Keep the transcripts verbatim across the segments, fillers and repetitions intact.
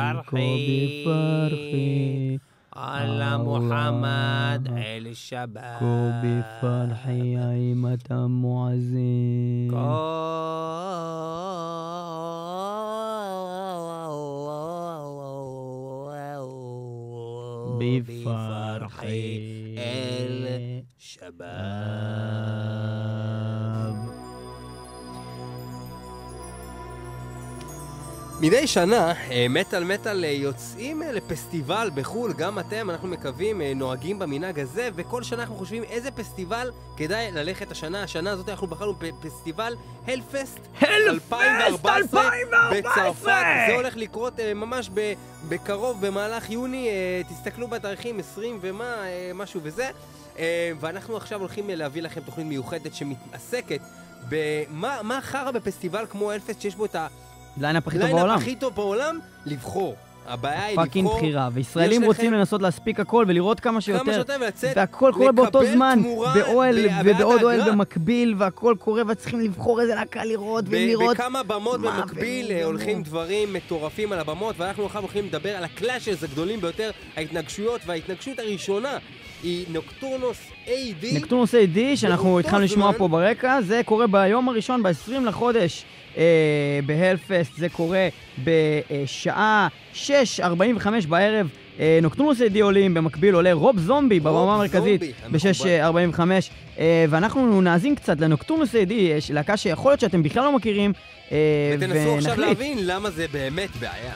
فرحي فرحي على محمد الشباب كوبي فرحي عيمة معزين بفرحي الشباب. מדי שנה, מטל מטל יוצאים לפסטיבל בחול, גם אתם, אנחנו מקווים, נוהגים במנהג הזה, וכל שנה אנחנו חושבים איזה פסטיבל כדאי ללכת השנה. השנה הזאת אנחנו בחרנו בפסטיבל הלפסט אלפיים וארבע עשרה בצרפת. זה הולך לקרות ממש בקרוב, במהלך יוני, תסתכלו בתאריכים עשרים ומה, משהו וזה. ואנחנו עכשיו הולכים להביא לכם תוכנית מיוחדת שמתעסקת במה מה חרה בפסטיבל כמו הלפסט, שיש בו את ה... ליינאפ הכי טוב בעולם. ליינאפ הכי טוב בעולם, לבחור. הבעיה היא לבחור. פאקינג בחירה. וישראלים רוצים לנסות להספיק הכל ולראות כמה שיותר. כמה שיותר ולצאת. והכל קורה באותו זמן, באוהל ובעוד אוהל במקביל, והכל קורה וצריכים לבחור איזה להקה לראות ולראות. בכמה במות במקביל הולכים דברים מטורפים על הבמות, ואנחנו עכשיו הולכים לדבר על הקלאשז הגדולים ביותר, ההתנגשויות, וההתנגשות הראשונה היא נוקטורנוס איי די. נוקטורנוס איי די, שאנחנו התחלנו לשמוע פה ברקע, זה קורה ביום הראשון, ב-עשרים לחודש. Uh, בהלפסט, זה קורה בשעה שש ארבעים וחמש בערב. uh, נוקטורנוס איי די עולים, במקביל עולה רוב זומבי בבמה המרכזית ב-שש ארבעים וחמש, uh, ואנחנו נאזין קצת לנוקטורנוס איי די, יש להקה שיכול להיות שאתם בכלל לא מכירים, uh, ותנסו עכשיו להבין למה זה באמת בעיה.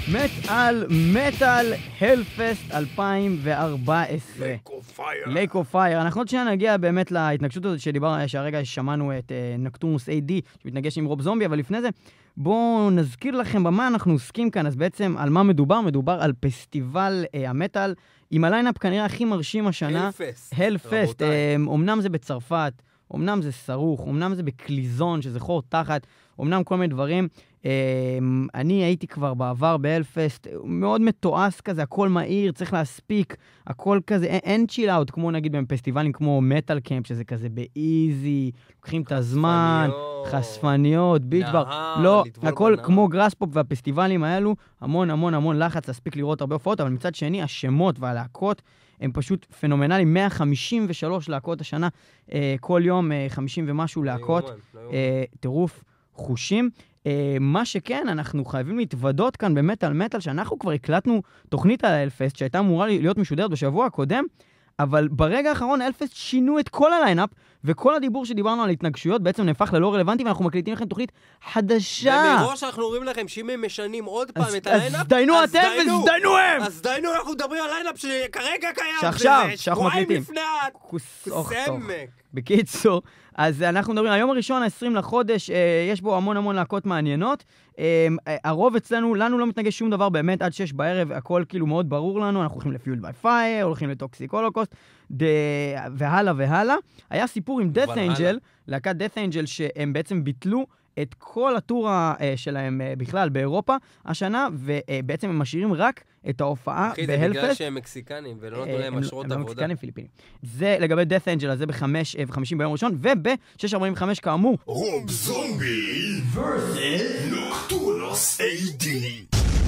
מטאל, מטאל, הלפסט אלפיים וארבע עשרה. לייק אוף פייר. אנחנו עוד שנייה נגיע באמת להתנגשות הזאת שדיבר, שהרגע שמענו את נוקטורנוס איי די, שמתנגש עם רוב זומבי, אבל לפני זה, בואו נזכיר לכם במה אנחנו עוסקים כאן. אז בעצם על מה מדובר? מדובר על פסטיבל אה, המטאל, עם הליינאפ כנראה הכי מרשים השנה. הלפסט. הלפסט. אה, אמנם זה בצרפת, אמנם זה סרוך, אמנם זה בקליזון, שזה חור תחת, אמנם כל מיני דברים. אני הייתי כבר בעבר בהלפסט, מאוד מתועס כזה, הכל מהיר, צריך להספיק, הכל כזה, אין צ'יל אאוט, כמו נגיד בפסטיבלים כמו מטל קמפ, שזה כזה באיזי, לוקחים את הזמן, חשפניות, ביטבר, לא, הכל כמו גרספופ והפסטיבלים האלו, המון המון המון לחץ להספיק לראות הרבה הופעות, אבל מצד שני, השמות והלהקות הם פשוט פנומנליים, מאה חמישים ושלוש להקות השנה, כל יום חמישים ומשהו להקות, טירוף חושים. מה שכן, אנחנו חייבים להתוודות כאן במטל מטל, שאנחנו כבר הקלטנו תוכנית על האלפסט, שהייתה אמורה להיות משודרת בשבוע הקודם, אבל ברגע האחרון האלפסט שינו את כל הליינאפ, וכל הדיבור שדיברנו על התנגשויות בעצם נהפך ללא רלוונטי, ואנחנו מקליטים לכם תוכנית חדשה. ומראש אנחנו אומרים לכם שאם הם משנים עוד פעם את הליינאפ, אז דיינו אתם וזדיינו הם! אז דיינו, אנחנו מדברים על ליינאפ שכרגע קיים. שעכשיו, שאנחנו מקליטים. שבועיים לפני סמק. בקיצור, אז אנחנו מדברים, היום הראשון, ה-עשרים לחודש, יש בו המון המון להקות מעניינות. הרוב אצלנו, לנו לא מתנגש שום דבר באמת עד שש בערב, הכל כאילו מאוד ברור לנו, אנחנו הולכים לפיולד ביי פייר, הולכים לטוקסיק הולוקוסט, והלאה והלאה. היה סיפור עם Death Angel, להקת Death Angel, שהם בעצם ביטלו את כל הטור שלהם בכלל באירופה השנה, ובעצם הם משאירים רק את ההופעה בהלפסט. אחי, זה בגלל שהם מקסיקנים, ולא נתנו להם אשרות עבודה. הם לא מקסיקנים, פיליפינים. זה לגבי Death Angel, אז זה בחמש וחמישים ביום ראשון, וב-שש ארבעים וחמש כאמור. רוב זומבי versus נוקטורנוס איי די.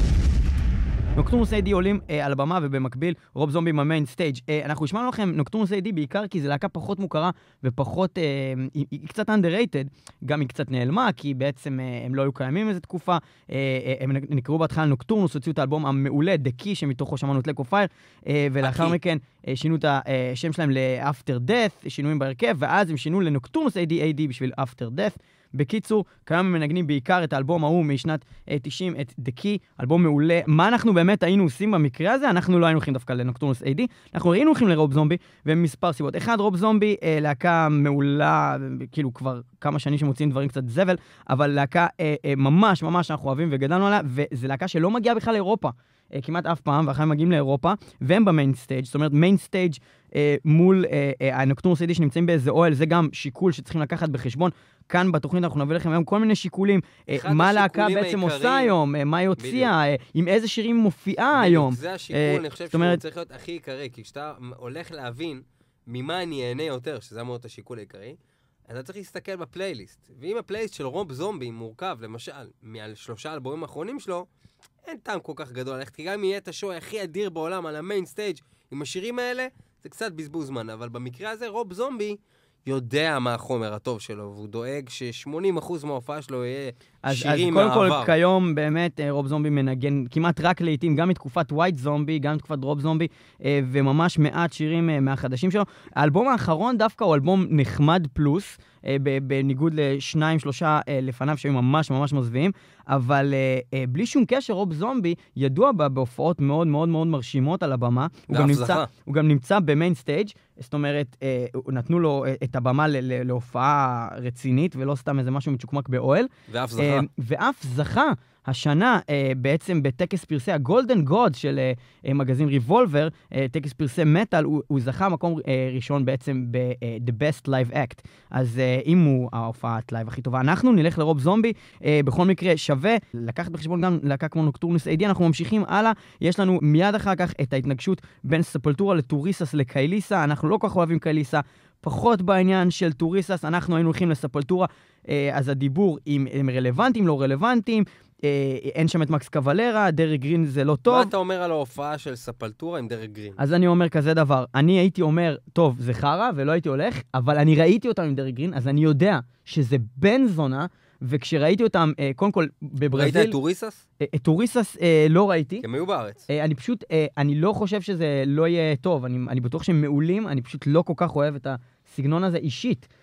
נוקטורנוס איי די עולים אה, על הבמה, ובמקביל רוב זומבי במיין סטייג'. אה, אנחנו השמענו לכם נוקטורנוס איי די בעיקר כי זו להקה פחות מוכרה ופחות, אה, היא, היא קצת underrated, גם היא קצת נעלמה, כי בעצם אה, הם לא היו קיימים איזו תקופה, אה, אה, הם נקראו בהתחלה נוקטורנוס, הוציאו את האלבום המעולה, The Key, שמתוכו שמענו את לייק אוף פייר, אה, ולאחר okay. מכן אה, שינו את השם שלהם ל-After Death, שינויים בהרכב, ואז הם שינו לנוקטורנוס איי די איי די בשביל After Death. בקיצור, כיום הם מנגנים בעיקר את האלבום ההוא משנת תשעים, את The Key, אלבום מעולה. מה אנחנו באמת היינו עושים במקרה הזה? אנחנו לא היינו הולכים דווקא לנוקטורנוס איי די, אנחנו היינו הולכים לרוב זומבי, ומספר סיבות. אחד, רוב זומבי, אה, להקה מעולה, כאילו כבר כמה שנים שמוצאים דברים קצת זבל, אבל להקה אה, אה, ממש ממש אנחנו אוהבים וגדלנו עליה, וזו להקה שלא מגיעה בכלל לאירופה. כמעט אף פעם, ואחרי הם מגיעים לאירופה, והם במיין סטייג', זאת אומרת, מיין סטייג' אה, מול אה, אה, הנוקטורנוס איי די שנמצאים באיזה אוהל, זה גם שיקול שצריכים לקחת בחשבון. כאן בתוכנית אנחנו נביא לכם היום כל מיני שיקולים, אה, מה להקה בעצם עושה היום, אה, מה היא הוציאה, אה, עם איזה שירים מופיעה היום. זה השיקול, אה, אני חושב שהוא אומרת... צריך להיות הכי עיקרי, כי כשאתה הולך להבין ממה אני אהנה יותר, שזה אמור את השיקול העיקרי, אתה צריך להסתכל בפלייליסט. ואם הפלייליסט של רוב זומבי מורכב, למשל, מעל שלושה אלבומים האחרונים שלו, אין טעם כל כך גדול ללכת, כי גם אם יהיה את השואו הכי אדיר בעולם על המיין סטייג' עם השירים האלה, זה קצת בזבוז זמן, אבל במקרה הזה רוב זומבי יודע מה החומר הטוב שלו, והוא דואג ש-שמונים אחוז מההופעה שלו יהיה אז, שירים אז מהעבר. אז קודם כל, כיום באמת רוב זומבי מנגן כמעט רק לעיתים, גם מתקופת ווייט זומבי, גם מתקופת רוב זומבי, וממש מעט שירים מהחדשים שלו. האלבום האחרון דווקא הוא אלבום נחמד פלוס, בניגוד לשניים, שלושה לפניו שהיו ממש ממש מזוויעים, אבל בלי שום קשר, רוב זומבי ידוע בהופעות מאוד מאוד מאוד מרשימות על הבמה. הוא גם, נמצא, הוא גם נמצא במיין סטייג', זאת אומרת, נתנו לו את הבמה להופעה רצינית, ולא סתם איזה משהו מצ'וקמק באוהל. ואף זכה. ואף זכה. השנה, אה, בעצם בטקס פרסי הגולדן גוד של אה, מגזין ריבולבר, אה, טקס פרסי מטל, הוא, הוא זכה מקום אה, ראשון בעצם ב-The Best Live Act. אז אה, אם הוא ההופעת לייב הכי טובה, אנחנו נלך לרוב זומבי. אה, בכל מקרה שווה לקחת בחשבון גם להקה כמו נוקטורנוס איי די. אנחנו ממשיכים הלאה. יש לנו מיד אחר כך את ההתנגשות בין ספולטורה לטוריסס לקייליסה. אנחנו לא כל כך אוהבים קייליסה. פחות בעניין של טוריסס, אנחנו היינו הולכים לספולטורה, אה, אז הדיבור אם הם רלוונטיים, לא רלוונטיים, אין שם את מקס קוולרה, דרק גרין זה לא טוב. מה אתה אומר על ההופעה של ספלטורה עם דרק גרין? אז אני אומר כזה דבר, אני הייתי אומר, טוב, זה חרה ולא הייתי הולך, אבל אני ראיתי אותם עם דרק גרין, אז אני יודע שזה בן זונה, וכשראיתי אותם, קודם כל, בברזיל... ראית את טוריסס? את טוריסס לא ראיתי. הם היו בארץ. אני פשוט, אני לא חושב שזה לא יהיה טוב, אני, אני בטוח שהם מעולים, אני פשוט לא כל כך אוהב את הסגנון הזה אישית.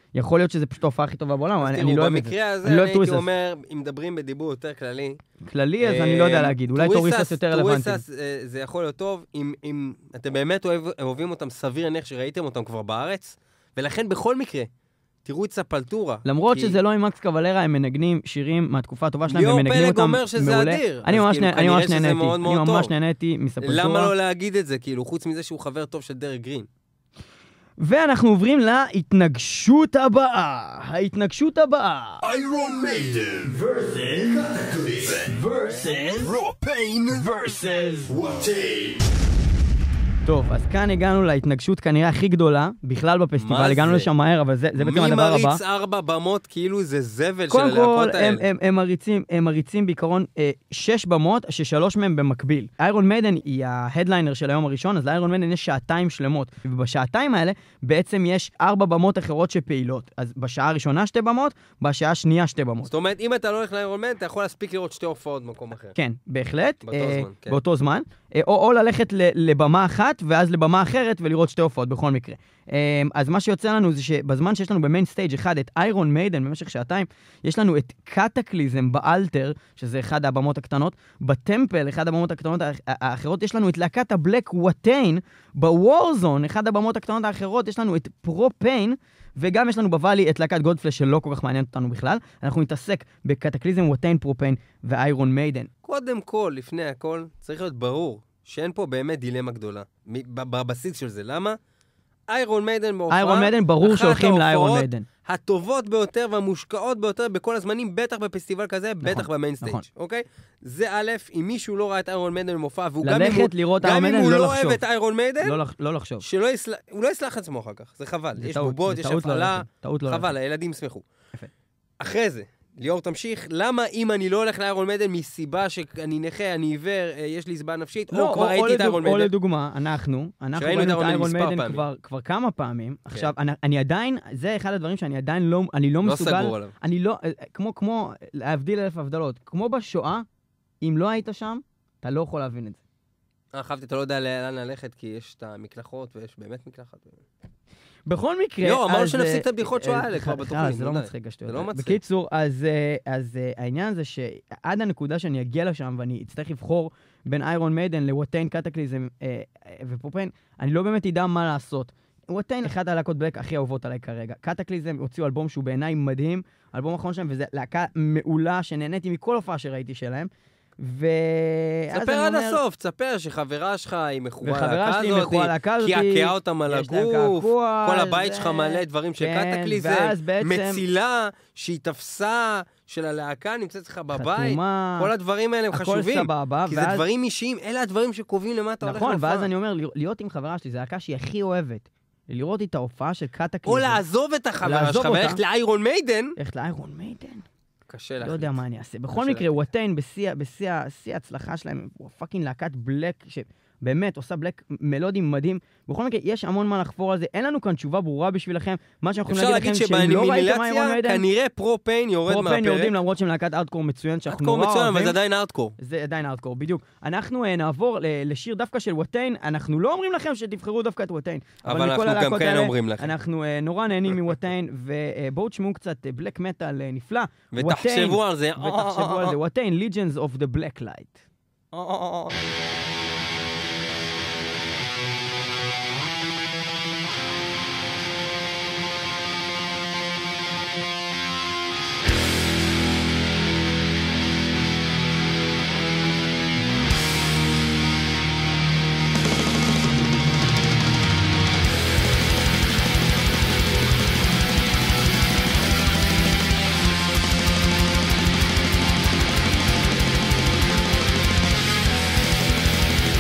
יכול להיות שזה פשוט ההופעה הכי טובה בעולם, אז אני תראו, אני לא אוהב את במקרה זה. הזה אני לא אני אוהב הייתי טוריסס. אומר, אם מדברים בדיבור יותר כללי, כללי, אז אני לא יודע להגיד, אולי טוריסס יותר רלוונטי. טוריסס אה, זה יכול להיות טוב, אם, אם אתם באמת אוהב, אוהבים אותם סביר להניח שראיתם אותם כבר בארץ, ולכן בכל מקרה, תראו את ספלטורה. למרות כי- שזה לא עם מקס קוולרה, הם מנגנים שירים מהתקופה הטובה שלהם, ליאור ומנגנים פלג אותם אומר שזה מעולה. אדיר, אני אז ממש כאילו, נה- אני כנראה ממש שזה נהניתי, מאוד אני מאוד ממש טוב. נהניתי מספלטורה. למה לא להגיד את זה, כאילו, חוץ מזה שהוא חבר טוב של דרק גרין? ואנחנו עוברים להתנגשות הבאה. ההתנגשות הבאה. Iron Maiden versus Cataclysm versus Propane versus Watain. טוב, אז כאן הגענו להתנגשות כנראה הכי גדולה, בכלל בפסטיבל, מה הגענו זה? לשם מהר, אבל זה, זה בעצם מי הדבר הבא. מריץ ארבע במות כאילו זה זבל של קודם כל, הלהקות הם, האלה? הם, הם, מריצים, הם מריצים בעיקרון אה, שש במות, ששלוש מהם במקביל. איירון מיידן היא ההדליינר של היום הראשון, אז לאיירון מיידן יש שעתיים שלמות. ובשעתיים האלה בעצם יש ארבע במות אחרות שפעילות. אז בשעה הראשונה שתי במות, בשעה השנייה שתי במות. זאת אומרת, אם אתה לא הולך לאיירון מן, אתה יכול להספיק לראות שתי הופעות במקום אחר. כן, בהחלט. באותו אה, זמן, כן. באותו זמן. אה, או, או ללכת ל- לבמה אחת, ואז לבמה אחרת, ולראות שתי הופעות בכל מקרה. אה, אז מה שיוצא לנו זה שבזמן שיש לנו במיין סטייג' אחד את איירון מיידן במשך שעתיים, יש לנו את קטקליזם באלתר, שזה אחד הבמות הקטנות, בטמפל, אחד הבמות הקטנות האח- האחרות, יש לנו את להקת הבלק וואטיין, בוורזון, אחד הבמות הקטנות האחרות, יש לנו את פרופיין, וגם יש לנו בוואלי את להקת גודפלש שלא כל כך מעניין אותנו בכלל. אנחנו נתעסק בקטקליזם, וואטיין, פרופיין ואיירון מיידן. קודם כל, לפני הכל, צריך להיות ברור שאין פה באמת דילמה גדולה. מ- ב- בבסיס של זה. למה? איירון מיידן בהופעה, איירון מיידן, ברור אחת שהולכים לאיירון ההופעות מיידן. הטובות ביותר והמושקעות ביותר בכל הזמנים, בטח בפסטיבל כזה, בטח במיין סטייג', נכון. אוקיי? זה א', אם מישהו לא ראה את איירון מיידן במופע, והוא גם אם הוא- ללכת לראות איירון גם אם מיידן, הוא לא לא לחשוב. אוהב את איירון מיידן, לא לח- לא לחשוב. שלא יסלח, הוא לא יסלח עצמו אחר כך, זה חבל. זה יש טעות, בובות, זה יש טעות לא הפעלה, ללכת, טעות לא חבל, ללכת. הילדים ישמחו. יפה. אחרי זה, ליאור תמשיך, למה אם אני לא הולך לאיירון מיידן מסיבה שאני נכה, אני עיוור, אה, יש לי זבעה נפשית, לא, או כבר ראיתי את איירון או מיידן? לדוגמה, אנחנו, אנחנו שראינו את ראינו את איירון איירון מיידן מיידן מספר כבר, כבר כמה פעמים. עכשיו, אני, אני עדיין, זה אחד הדברים שאני עדיין לא, אני לא לא מסוגל, סגור עליו. אני לא, כמו, כמו, להבדיל אלף הבדלות, כמו בשואה, אם לא היית שם, אתה לא יכול להבין את זה. אה, חשבתי, אתה לא יודע לאן ללכת, כי יש את המקלחות, ויש באמת מקלחת. בכל מקרה... לא, אמרנו אז, שנפסיק אה, את הבדיחות שואה האלה אה, כבר ח- בתוכנית, חלאס, זה לא די. מצחיק השטויות. זה לא האלה. מצחיק. בקיצור, אז אה, אז, אה, העניין זה שעד הנקודה שאני אגיע לשם ואני אצטרך לבחור בין איירון מיידן לווטיין, קטקליזם אה, אה, ופרופיין, אני לא באמת אדע מה לעשות. ווטיין אחד הלהקות בלק הכי אהובות עליי כרגע. קטקליזם הוציאו אלבום שהוא בעיניי מדהים, אלבום האחרון שלהם, וזו להקה מעולה שנהניתי מכל הופעה שראיתי שלהם. ו... אז תספר אני עד אומר- הסוף, תספר שחברה שלך היא מכורה וחברה להקה שלי הזאת, מכורה להקה הזאת, קעקעה אותם על יש לה הגוף, קעקוע, כל הבית זה- שלך מלא דברים של כן, קטקליזם, ואז בעצם- מצילה שהיא תפסה של הלהקה נמצאת לך בבית, חתומה, כל הדברים האלה הם הכל חשובים, סבבה, כי זה ואז- דברים אישיים, אלה הדברים שקובעים למה אתה הולך נכון, להופעה. ואז אני אומר, להיות עם חברה שלי, זו להקה שהיא הכי אוהבת. לראות את ההופעה של קטקליזם. או לעזוב את החברה לעזוב שלך אותה. וללכת לאיירון מיידן, ללכת לאיירון מיידן? קשה לא להחליט. יודע מה אני אעשה. בכל קשה מקרה, להחליט. ווטיין, בשיא בשיא ה- שיא ההצלחה שלהם, הוא פאקינג להקת בלק, שבאמת עושה בלק מלודי מדהים. בכל מקרה, יש המון מה לחפור על זה. אין לנו כאן תשובה ברורה בשבילכם. מה שאנחנו אפשר יכולים להגיד להגיד לכם, שאם לא ראיתם איירון שבאנימיליציה, מיידן, כנראה פרופיין יורד פרופיין מהפרק. יורדים למרות שהם להקת ארטקור מצוין, שאנחנו ארטקור נורא מצוין, אבל אוהבים. זה עדיין ארטקור. זה עדיין ארטקור, בדיוק. אנחנו uh, נעבור ל- לשיר דווקא של ווטיין, אנחנו לא אומרים לכם שתבחרו דווקא את ווטיין. אבל אנחנו מכל גם הלהקות כן האלה, אומרים לכם. אנחנו uh, נורא נהנים מווטיין, ובואו תשמעו קצת בלק מטאל uh, נפלא. ותחשבו על זה. ותחשבו על זה, ווטיין, Legions of the Black Light. Iron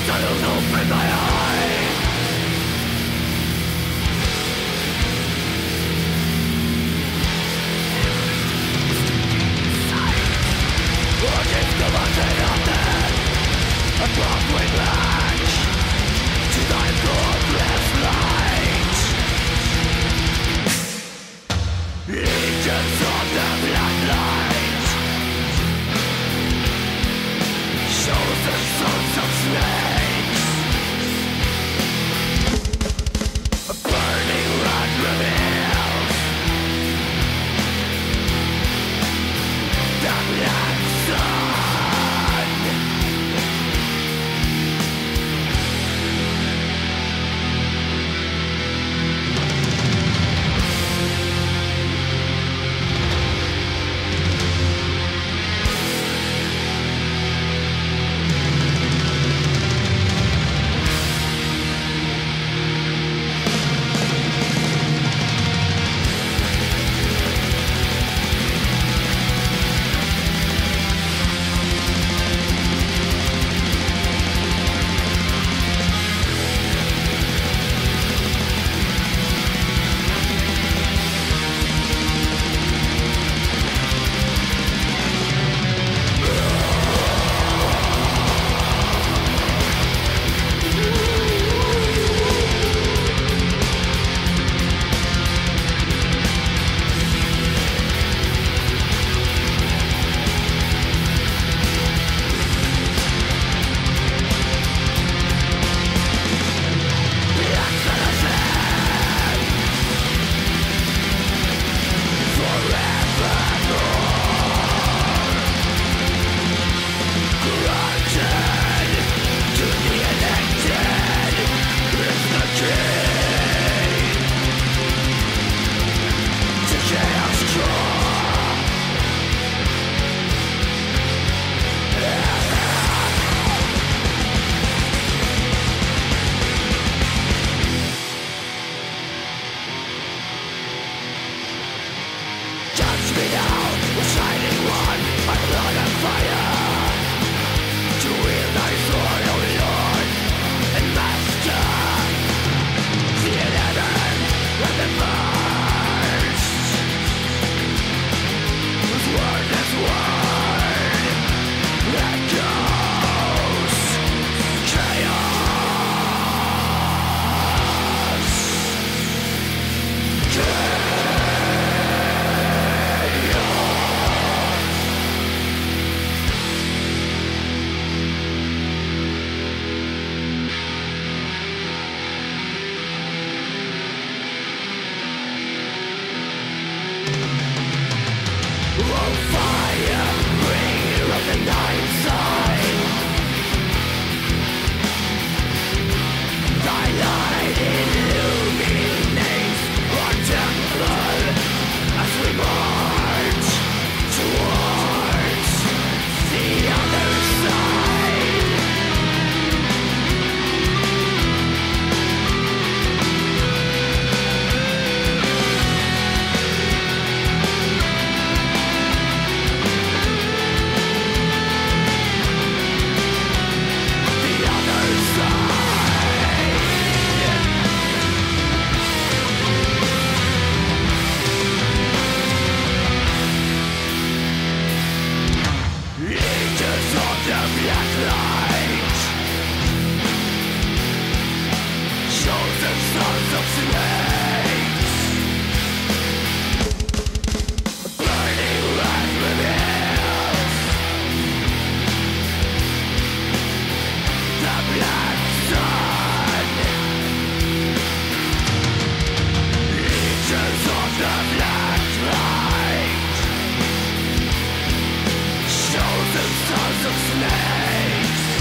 Sons of snakes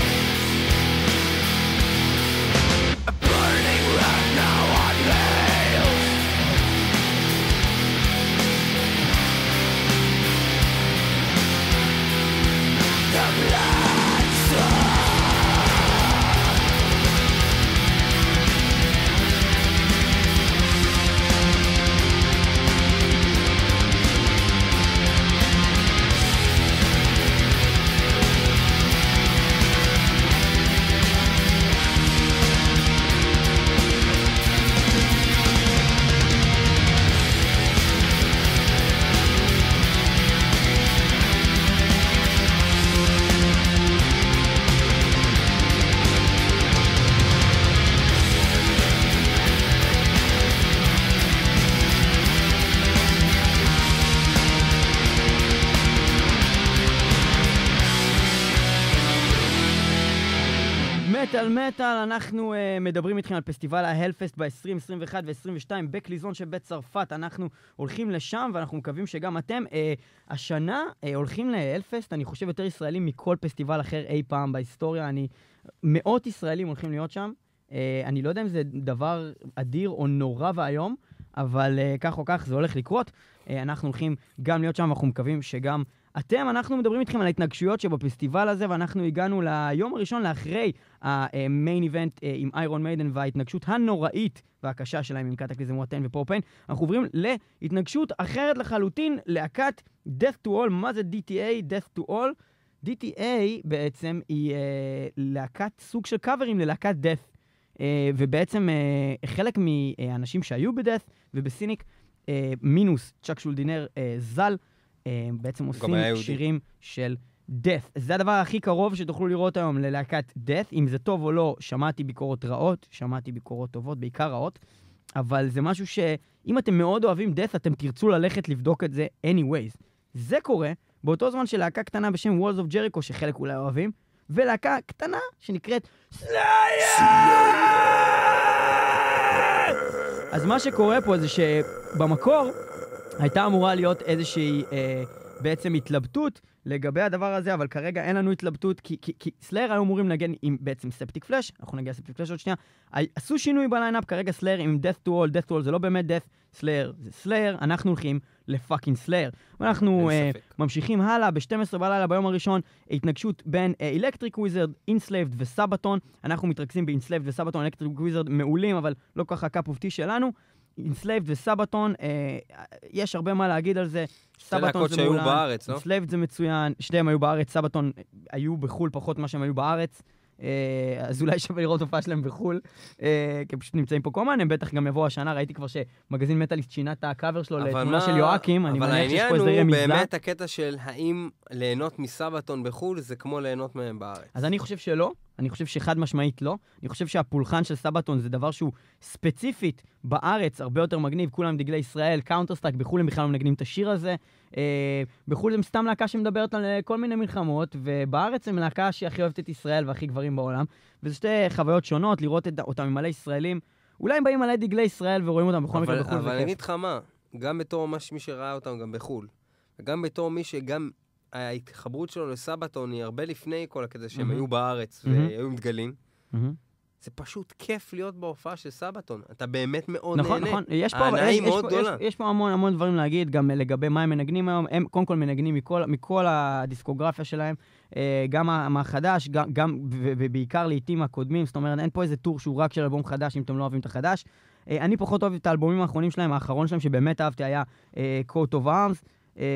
מטל מטל, אנחנו uh, מדברים איתכם על פסטיבל ההלפסט ב-עשרים, עשרים ואחת ו-עשרים ושתיים בקליזון שבצרפת. אנחנו הולכים לשם ואנחנו מקווים שגם אתם uh, השנה uh, הולכים להלפסט. אני חושב יותר ישראלים מכל פסטיבל אחר אי פעם בהיסטוריה. אני, מאות ישראלים הולכים להיות שם. Uh, אני לא יודע אם זה דבר אדיר או נורא והיום, אבל uh, כך או כך זה הולך לקרות. Uh, אנחנו הולכים גם להיות שם, ואנחנו מקווים שגם אתם, אנחנו מדברים איתכם על ההתנגשויות שבפסטיבל הזה, ואנחנו הגענו ליום הראשון לאחרי המיין איבנט עם איירון מיידן וההתנגשות הנוראית והקשה שלהם עם קטקליזם וואטן ופורפיין. אנחנו עוברים להתנגשות אחרת לחלוטין, להקת Death to All. מה זה די טי איי? Death to All. די טי איי בעצם היא uh, להקת סוג של קאברים ללהקת Death. Uh, ובעצם uh, חלק מהאנשים שהיו ב-Death ובסיניק, uh, מינוס צ'אק שולדינר uh, ז"ל, בעצם עושים שירים של death. זה הדבר הכי קרוב שתוכלו לראות היום ללהקת death. אם זה טוב או לא, שמעתי ביקורות רעות, שמעתי ביקורות טובות, בעיקר רעות, אבל זה משהו שאם אתם מאוד אוהבים death, אתם תרצו ללכת לבדוק את זה anyways. זה קורה באותו זמן של להקה קטנה בשם Walls of Jericho, שחלק אולי אוהבים, ולהקה קטנה שנקראת Slayer! אז מה שקורה פה זה שבמקור הייתה אמורה להיות איזושהי אה, בעצם התלבטות לגבי הדבר הזה, אבל כרגע אין לנו התלבטות, כי, כי, כי סלייר היו אמורים לנגן עם בעצם ספטיק פלאש, אנחנו נגיע לספטיק פלאש עוד שנייה, עשו שינוי בליינאפ, כרגע סלייר עם Death to All, Death to All זה לא באמת Death, סלייר זה סלייר, אנחנו הולכים לפאקינג סלייר, ואנחנו אה, ממשיכים הלאה, ב-שתים עשרה בלילה ביום הראשון, התנגשות בין אלקטריק וויזרד, אינסלייבד וסבתון, אנחנו מתרכזים באינסלייבד וסבתון, אלקטריק וויזרד מעולים, אבל לא ככה הקאפ אוף טי שלנו, אינסלייבד וסבתון, אה, יש הרבה מה להגיד על זה. שתי להקות שהיו בארץ, לא? אינסלייבד זה מצוין, שתיהם היו בארץ, סבתון היו בחול פחות מה שהם היו בארץ, אה, אז אולי שווה לראות הופעה שלהם בחול, אה, כי פשוט נמצאים פה קומן, הם בטח גם יבואו השנה, ראיתי כבר שמגזין מטאליסט שינה את הקאבר שלו לתמונה של יואקים, אני מניח שיש פה איזה רמיזה. אבל העניין הוא באמת הקטע של האם ליהנות מסבתון בחול זה כמו ליהנות מהם בארץ. אז אני חושב שלא. אני חושב שחד משמעית לא. אני חושב שהפולחן של סבתון זה דבר שהוא ספציפית בארץ, הרבה יותר מגניב, כולם דגלי ישראל, קאונטר-סטרייק, בחול הם בכלל לא מנגנים את השיר הזה. אה, בחול הם סתם להקה שמדברת על כל מיני מלחמות, ובארץ הם להקה שהכי אוהבת את ישראל והכי גברים בעולם. וזה שתי חוויות שונות, לראות את, אותם עם מלא ישראלים. אולי הם באים מלא דגלי ישראל ורואים אותם בכל מקרה בחול. אבל אני אגיד לך מה, גם בתור מי שראה אותם גם בחול, וגם בתור מי שגם ההתחברות שלו לסבתון היא הרבה לפני כל הכזה שהם היו בארץ והיו עם דגלים. זה פשוט כיף להיות בהופעה של סבתון. אתה באמת מאוד נהנה. נכון, נכון. ההנאה היא מאוד גדולה. יש פה המון המון דברים להגיד, גם לגבי מה הם מנגנים היום. הם קודם כל מנגנים מכל הדיסקוגרפיה שלהם, גם מהחדש, גם ובעיקר לעיתים הקודמים. זאת אומרת, אין פה איזה טור שהוא רק של אלבום חדש, אם אתם לא אוהבים את החדש. אני פחות אוהב את האלבומים האחרונים שלהם. האחרון שלהם שבאמת אהבתי היה Coat of Arms.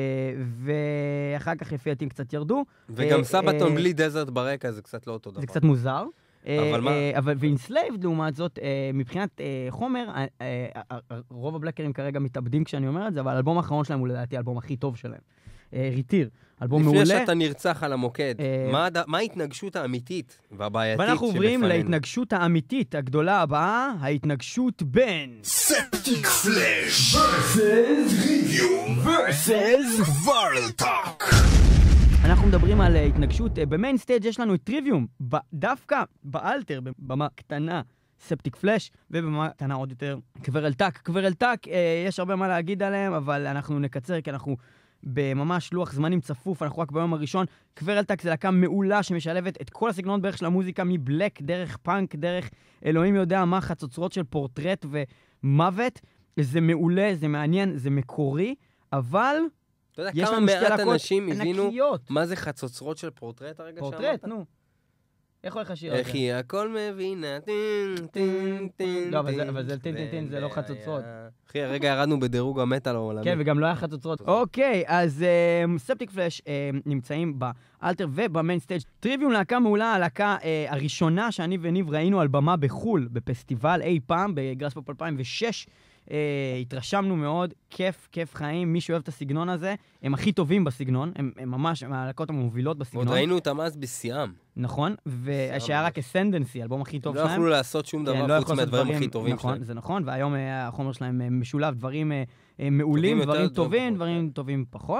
ואחר כך לפי דעתי קצת ירדו. וגם סבתון בלי דזרט ברקע זה קצת לא אותו דבר. זה קצת מוזר. אבל מה? אבל ואינסלייבד לעומת זאת, מבחינת חומר, רוב הבלקרים כרגע מתאבדים כשאני אומר את זה, אבל האלבום האחרון שלהם הוא לדעתי האלבום הכי טוב שלהם. ריטיר, אלבום מעולה. לפני שאתה נרצח על המוקד, מה ההתנגשות האמיתית והבעייתית שבפנינו? ואנחנו עוברים להתנגשות האמיתית הגדולה הבאה, ההתנגשות בין ספטיק פלאש versus ריביום versus וורלטוק. אנחנו מדברים על התנגשות, במיין סטייג' יש לנו את טריוויום, דווקא באלתר, במה קטנה, ספטיק פלאש, ובמה קטנה עוד יותר, קוורלטק. קוורלטק, יש הרבה מה להגיד עליהם, אבל אנחנו נקצר, כי אנחנו בממש לוח זמנים צפוף, אנחנו רק ביום הראשון. קוורלטק זה להקה מעולה שמשלבת את כל הסגנונות בערך של המוזיקה, מבלק, דרך פאנק, דרך אלוהים יודע מה, חצוצרות של פורטרט ומוות. זה מעולה, זה מעניין, זה מקורי, אבל אתה יודע כמה מעט אנשים הבינו מה זה חצוצרות של פורטרט הרגע שאמרת? פורטרט, נו. איך הולך השיר הזה? איך היא הכל מבינה, טין, טין, טין. לא, אבל זה טין, טין, טין, זה לא חצוצרות. אחי, הרגע ירדנו בדירוג המטל העולמי. כן, וגם לא היה חצוצרות. אוקיי, אז ספטיק פלאש נמצאים באלתר ובמיין סטייג'. טריוויום להקה מעולה, הלהקה הראשונה שאני וניב ראינו על במה בחול, בפסטיבל אי פעם, בגרספופ אלפיים ושש. Uh, התרשמנו מאוד, כיף, כיף חיים, מי שאוהב את הסגנון הזה, הם הכי טובים בסגנון, הם, הם ממש מהלהקות המובילות בסגנון. עוד ראינו אותם אז בשיאם. נכון, ושהיה רק אסנדנסי, האלבום הכי טוב שלהם. לא יכלו לעשות שום דבר חוץ מהדברים הכי טובים שלהם. נכון, זה נכון, והיום החומר שלהם משולב, דברים מעולים, דברים טובים, דברים טובים פחות.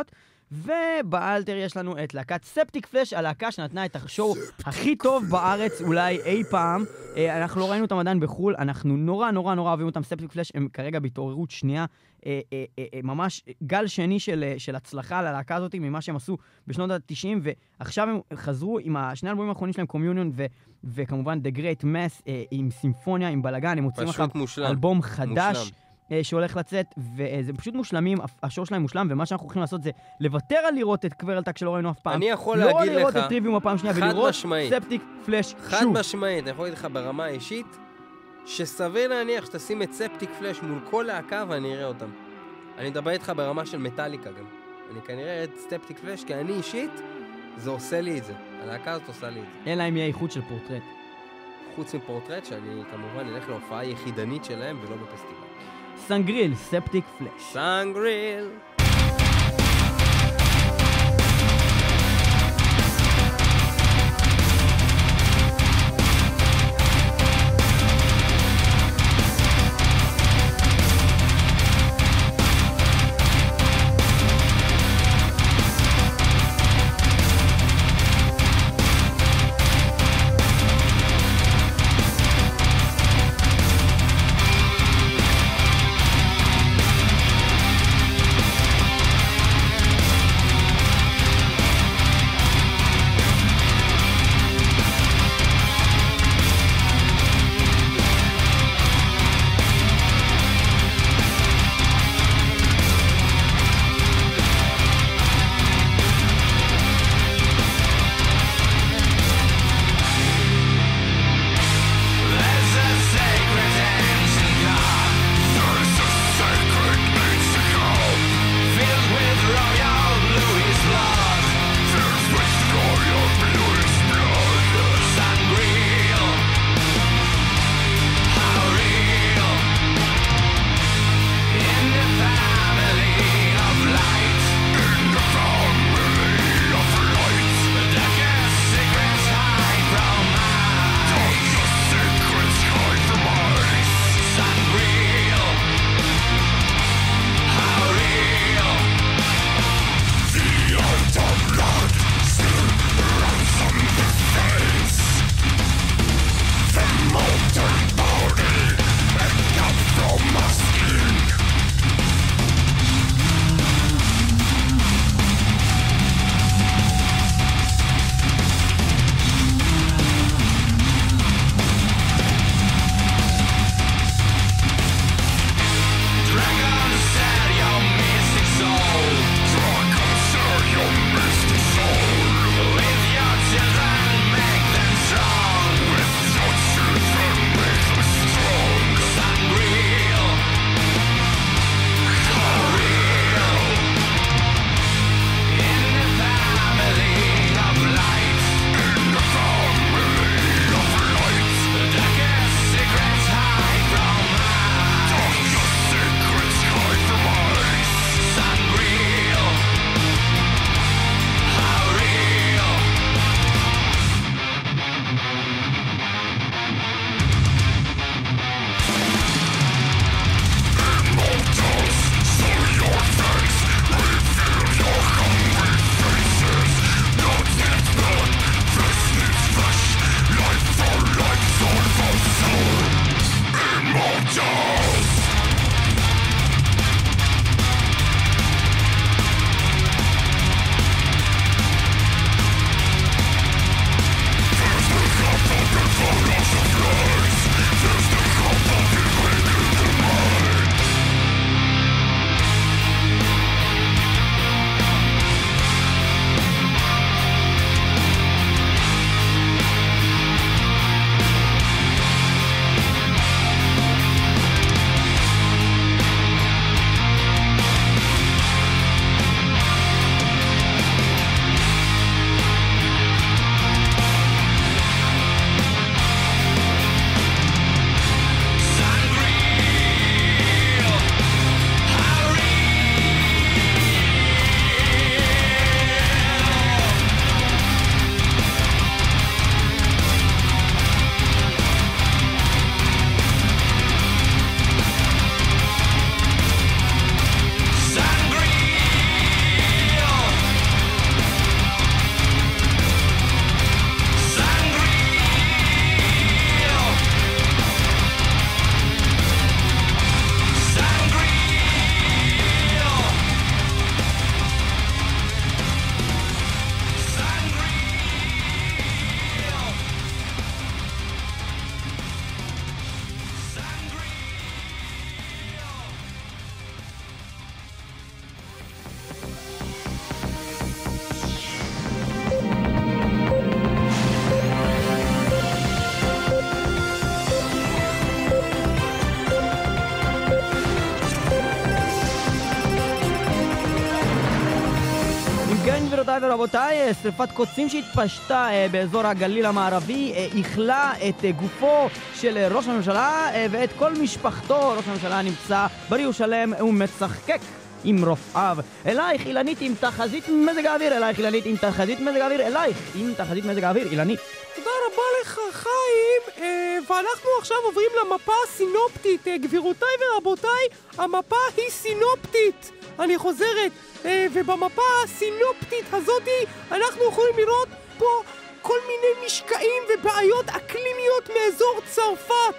ובאלתר יש לנו את להקת ספטיק פלאש, הלהקה שנתנה את השואו הכי טוב בארץ אולי אי פעם. אנחנו לא ראינו אותם עדיין בחול, אנחנו נורא נורא נורא אוהבים אותם. ספטיק פלאש הם כרגע בהתעוררות שנייה, ממש גל שני של, של הצלחה ללהקה הזאת ממה שהם עשו בשנות ה-תשעים, ועכשיו הם חזרו עם השני האלבומים האחרונים שלהם, קומיוניון ו- וכמובן The Great Mass, עם סימפוניה, עם בלגן, הם מוצאים עכשיו אלבום חדש. מושלם. שהולך לצאת, וזה פשוט מושלמים, השור שלהם מושלם, ומה שאנחנו הולכים לעשות זה לוותר על לראות את קוורלטק שלא ראינו אף פעם. אני יכול להגיד לך, לא לראות את טריוויום הפעם שנייה, ולראות ספטיק פלאש שוב. חד משמעית, אני יכול להגיד לך ברמה האישית, שסביר להניח שתשים את ספטיק פלאש מול כל להקה ואני אראה אותם. אני מדבר איתך ברמה של מטאליקה גם. אני כנראה את ספטיק פלאש, כי אני אישית, זה עושה לי את זה. הלהקה הזאת עושה לי את זה. אלא אם יהיה איכות של פורטרט. חוץ מפורטרט, שאני כמובן אלך להופעה יחידנית שלהם ולא בפסטיבל. סנגריל, ספטיק פלאש. סנגריל. ורבותיי, שריפת קוצים שהתפשטה באזור הגליל המערבי איכלה את גופו של ראש הממשלה ואת כל משפחתו. ראש הממשלה נמצא בריא ושלם ומצחקק עם רופאיו. אלייך אילנית עם תחזית מזג האוויר, אלייך אילנית עם תחזית מזג האוויר, אלייך עם תחזית מזג האוויר, אילנית. תודה רבה לך חיים, אה, ואנחנו עכשיו עוברים למפה הסינופטית. אה, גבירותיי ורבותיי, המפה היא סינופטית. אני חוזרת, אה, ובמפה הסינופטית הזאתי אנחנו יכולים לראות פה כל מיני משקעים ובעיות אקלימיות מאזור צרפת.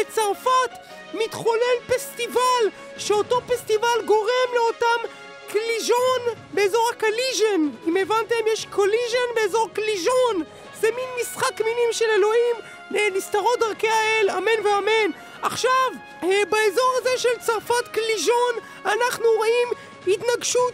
בצרפת מתחולל פסטיבל, שאותו פסטיבל גורם לאותם קליז'ון באזור הקליז'ן. אם הבנתם, יש קוליז'ן באזור קליז'ון. זה מין משחק מינים של אלוהים, נסתרות דרכי האל, אמן ואמן. עכשיו, באזור הזה של צרפת קליז'ון אנחנו רואים התנגשות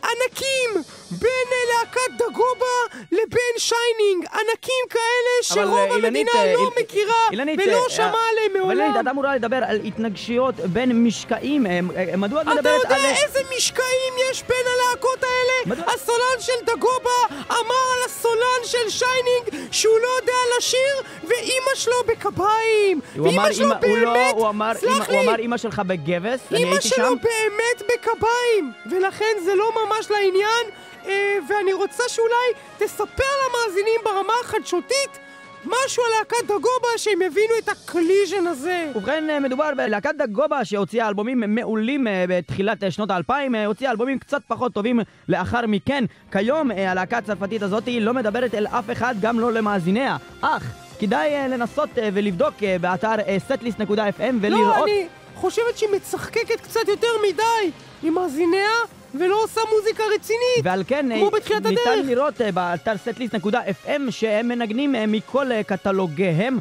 ענקים בין להקת דגובה לבין שיינינג. ענקים כאלה שרוב המדינה לא מכירה ולא שמעה עליהם מעולם. אבל אילנית, את אמורה לדבר על התנגשויות בין משקעים. מדוע את מדברת על... אתה יודע איזה משקעים יש בין הלהקות האלה? הסולן של דגובה אמר על הסולן של שיינינג שהוא לא יודע לשיר, ואימא שלו בקביים. ואימא שלו באמת, סלח לי, הוא אמר אימא שלך בגבס, אני אימא הייתי שם. שלו באמת בקביים, ולכן זה לא ממש לעניין. ואני רוצה שאולי תספר למאזינים ברמה החדשותית משהו על להקת דגובה שהם הבינו את הקליז'ן הזה. ובכן, מדובר בלהקת דגובה שהוציאה אלבומים מעולים בתחילת שנות האלפיים, הוציאה אלבומים קצת פחות טובים לאחר מכן. כיום הלהקה הצרפתית הזאת לא מדברת אל אף אחד, גם לא למאזיניה, אך כדאי לנסות ולבדוק באתר סטליסט נקודה אף אם ולראות... לא, אני חושבת שהיא מצחקקת קצת יותר מדי עם מאזיניה ולא עושה מוזיקה רצינית, ועל כן כמו בתחילת הדרך. ניתן לראות באתר סטליסט נקודה אף אם שהם מנגנים מכל קטלוגיהם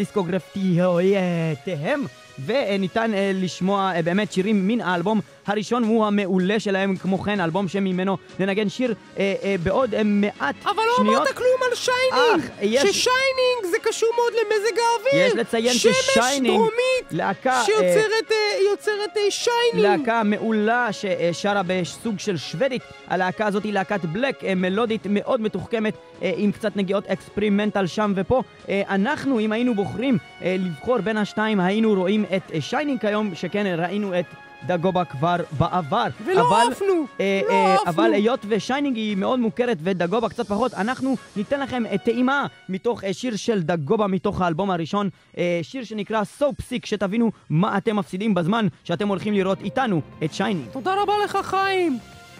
ודיסקוגרפיותיהם, וניתן לשמוע באמת שירים מן האלבום הראשון הוא המעולה שלהם. כמו כן, אלבום שממנו ננגן שיר אה, אה, בעוד אה, מעט אבל שניות. אבל לא אמרת כלום על שיינינג. יש... ששיינינג זה קשור מאוד למזג האוויר. יש לציין שמש ששיינינג דרומית להקה שיוצרת אה, יוצרת אה, שיינינג, להקה מעולה ששרה בסוג של שוודית. הלהקה הזאת היא להקת בלק, אה, מלודית מאוד מתוחכמת, אה, עם קצת נגיעות אקספרימנטל שם ופה. אה, אנחנו, אם היינו בוחרים אה, לבחור בין השתיים, היינו רואים את אה, שיינינג כיום, שכן ראינו את דגובה כבר בעבר. ולא אהפנו, אה, לא אה, אהפנו. אבל היות ושיינינג היא מאוד מוכרת ודגובה קצת פחות, אנחנו ניתן לכם טעימה מתוך אה, שיר של דגובה מתוך האלבום הראשון, אה, שיר שנקרא So Sick, שתבינו מה אתם מפסידים בזמן שאתם הולכים לראות איתנו את שיינינג. תודה רבה לך חיים,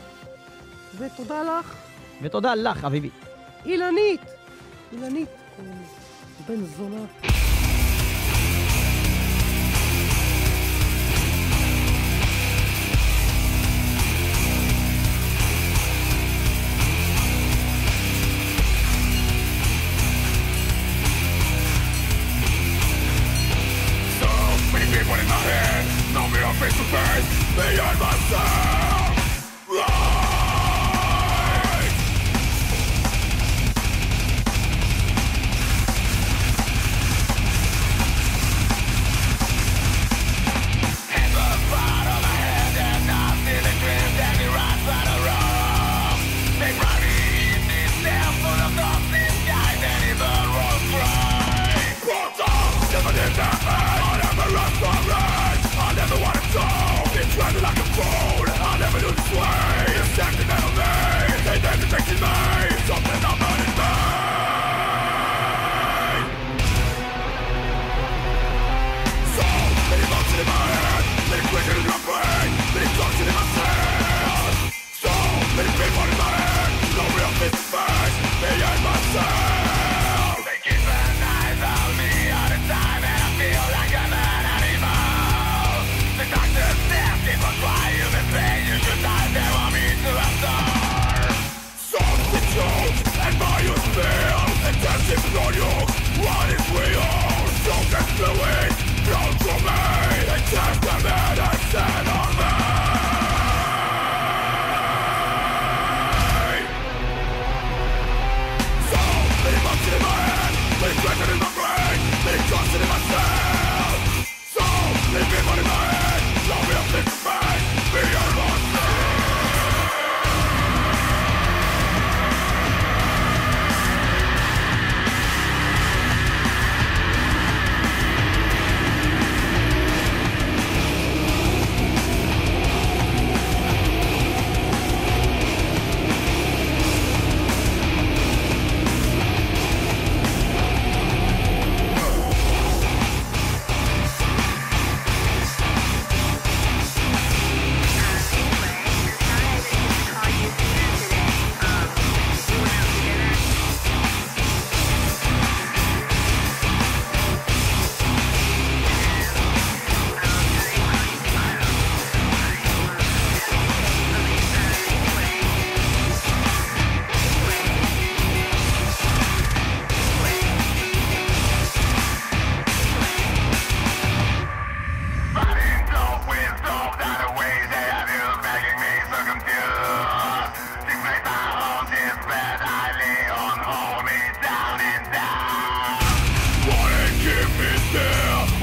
ותודה לך ותודה לך אביבי. אילנית. אילנית בן זונה. People in my head, know me on face to face, beyond myself. Right. And the part of my head and I'm feeling dreams and it rides right around. They run me in this cell full of thoughts, this guy, then even won't cry. What's up? Never did that. I never wanted to. It's running like a fool. I never knew this way. It's acting out of me. They never detected me. Something I'm running me. So many voices in my head, many quicker in my brain, many thoughts in my head. So many people in my head, no real face to face, me and myself. They keep an eye on me all the time, and I feel like I'm an the doctor said people try you to pay you should die, they want me to have done. So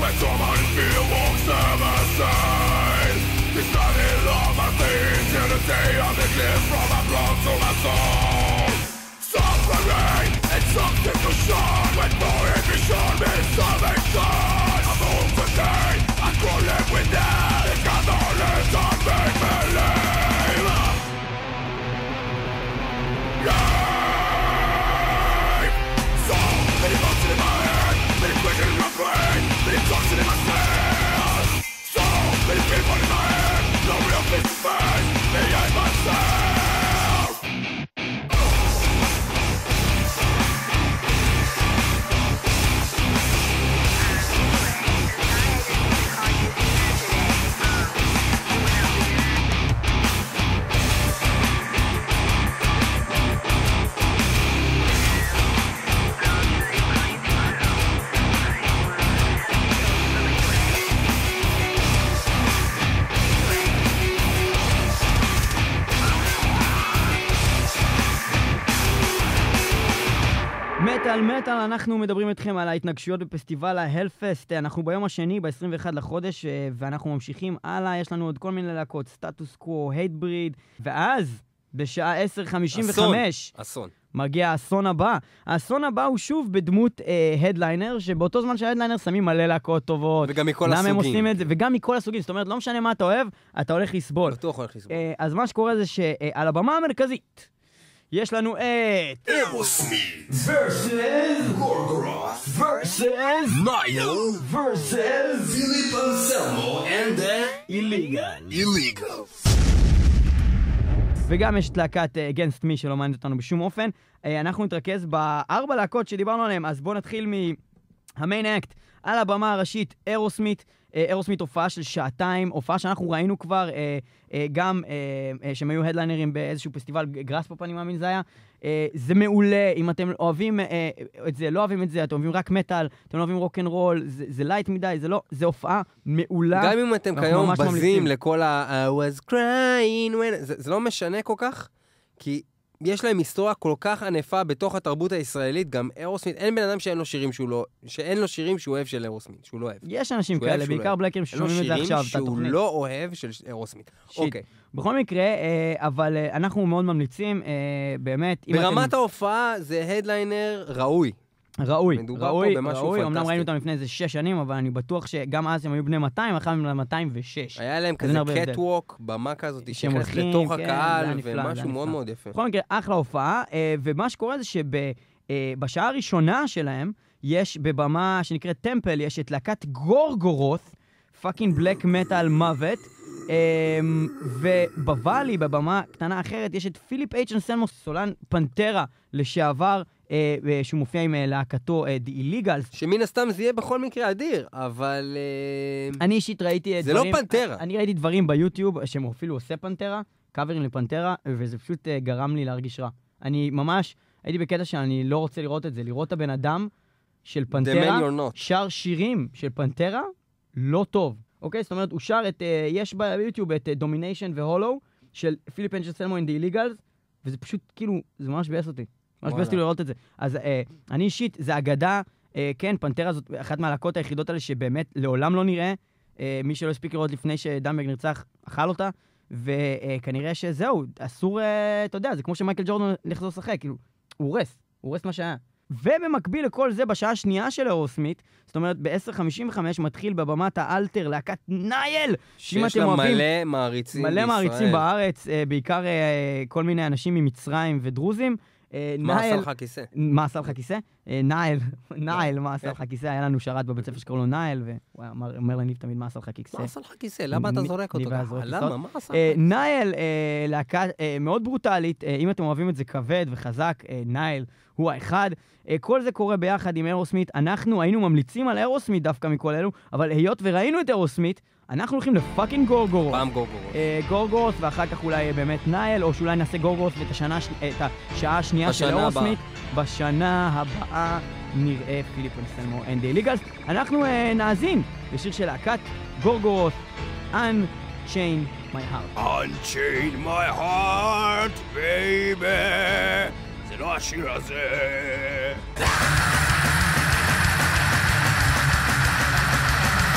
when someone feel walks never says it's not in love my things till the day of the cliff from my blood to my soul. Suffering and something to shine when prohibition means salvation. I'm home today, I could live with that. It got no lives on make believe. Life. So many thoughts in my head, many quickens in my brain, many thoughts in my cells. So many people in my head, no real face to face, me and myself. מטל מטל, אנחנו מדברים איתכם על ההתנגשויות בפסטיבל ההלפסט. אנחנו ביום השני, ב-עשרים ואחד לחודש, ואנחנו ממשיכים הלאה. יש לנו עוד כל מיני להקות, סטטוס קוו, הייטבריד, ואז בשעה עשר חמישים וחמש אסון. מגיע האסון הבא. האסון הבא הוא שוב בדמות הדליינר, אה, שבאותו זמן שההדליינר שמים מלא להקות טובות. וגם מכל למה הסוגים. הם עושים את זה? וגם מכל הסוגים. זאת אומרת, לא משנה מה אתה אוהב, אתה הולך לסבול. בטוח הולך לסבול. אה, אז מה שקורה זה שעל הבמה המרכזית, יש לנו את Aerosmith versus Gorgoroth versus Nile versus Philip Anselmo and the Illegal. Illegals. וגם יש את להקת Against Me שלא מעניינת אותנו בשום אופן. אנחנו נתרכז בארבע להקות שדיברנו עליהן, אז בואו נתחיל מהמיין אקט. על הבמה הראשית, אירוסמית. אירוסמית הופעה של שעתיים, הופעה שאנחנו ראינו כבר, אה, אה, גם אה, אה, שהם היו הדליינרים באיזשהו פסטיבל גראספופ, אני מאמין זה היה. אה, זה מעולה, אם אתם אוהבים אה, את זה, לא אוהבים את זה, אתם אוהבים רק מטל, אתם לא אוהבים רוק'נ'רול, זה, זה לייט מדי, זה לא, זה הופעה מעולה. גם אם אתם כיום בזים לכל ה- I was crying when... זה, זה לא משנה כל כך, כי יש להם היסטוריה כל כך ענפה בתוך התרבות הישראלית, גם אירוסמית, אין בן אדם שאין לו שירים שהוא לא, שאין לו שירים שהוא אוהב של אירוסמית, שהוא לא אוהב. יש אנשים כאלה, בעיקר בלקרים ששומעים את זה עכשיו, את התוכנית. שהוא לא אוהב של אירוסמית. אוקיי. בכל מקרה, אבל אנחנו מאוד ממליצים, באמת, ברמת ההופעה זה הדליינר ראוי. ראוי, ראוי, ראוי, אמנם ראינו אותם לפני איזה שש שנים, אבל אני בטוח שגם אז הם היו בני מאתיים, אחר הם מאתיים ושש. היה להם כזה קטווק, במה כזאת, שחלט לתוך הקהל, ומשהו מאוד מאוד יפה. בכל מקרה, אחלה הופעה, ומה שקורה זה שבשעה הראשונה שלהם, יש בבמה שנקראת טמפל, יש את להקת גורגורות, פאקינג בלק מטל מוות, ובוואלי, בבמה קטנה אחרת, יש את פיליפ אייץ' אנסלמו, סולן פנטרה לשעבר, שהוא מופיע עם להקתו The Illegals. שמן הסתם זה יהיה בכל מקרה אדיר, אבל... אני אישית ראיתי זה דברים... לא פנטרה. אני ראיתי דברים ביוטיוב שהם אפילו עושה פנטרה, קאברים לפנטרה, וזה פשוט גרם לי להרגיש רע. אני ממש הייתי בקטע שאני לא רוצה לראות את זה, לראות את הבן אדם של פנטרה, שר שירים של פנטרה, לא טוב. אוקיי? זאת אומרת, הוא שר את... יש ביוטיוב את דומיניישן והולו, של פיליפ אייץ' אנסלמו and the Illegals, וזה פשוט כאילו, זה ממש ביאס אותי. ממש ביאס אותי לראות את זה. אז אה, אני אישית, זה אגדה, אה, כן, פנטרה זאת אחת מהלהקות היחידות האלה שבאמת לעולם לא נראה, אה, מי שלא הספיק לראות לפני שדמברג נרצח, אכל אותה, וכנראה שזהו, אסור, אה, אתה יודע, זה כמו שמייקל ג'ורדן לחזור לשחק, כאילו, הוא הורס, הוא הורס מה שהיה. ובמקביל לכל זה, בשעה השנייה של אירוסמית, זאת אומרת, ב-עשר חמישים וחמש מתחיל בבמת האלטר להקת נייל, שיש לה מלא מעריצים מלא מעריצים בארץ, בעיקר כל מיני אנשים ממצרים ודרוזים. מה עשה לך כיסא? מה עשה לך כיסא? נייל, נייל, מה עשה לך כיסא? היה לנו שרת בבית ספר שקראו לו נייל, והוא אומר לניב תמיד מה עשה לך כיסא. מה עשה לך כיסא? למה אתה זורק אותו? למה? מה עשה לך? נייל, להקה מאוד ברוטלית, אם אתם אוהבים את זה כבד וחזק, נייל הוא האחד. כל זה קורה ביחד עם אירוסמית. אנחנו היינו ממליצים על אירוסמית דווקא מכל אלו, אבל היות וראינו את אירוסמית, אנחנו הולכים לפאקינג גורגורות. פעם גורגורות. גורגורות, ואחר כך אולי באמת נייל, או שאולי נעשה גורגורות ואת השנה, את השעה השנייה של אירוסמית. בשנה הבאה נראה פיליפ אנסלמו and the Illegals. אנחנו נאזין לשיר של להקת גורגורות, Unchain My Heart. Unchain my heart, baby. זה לא השיר הזה.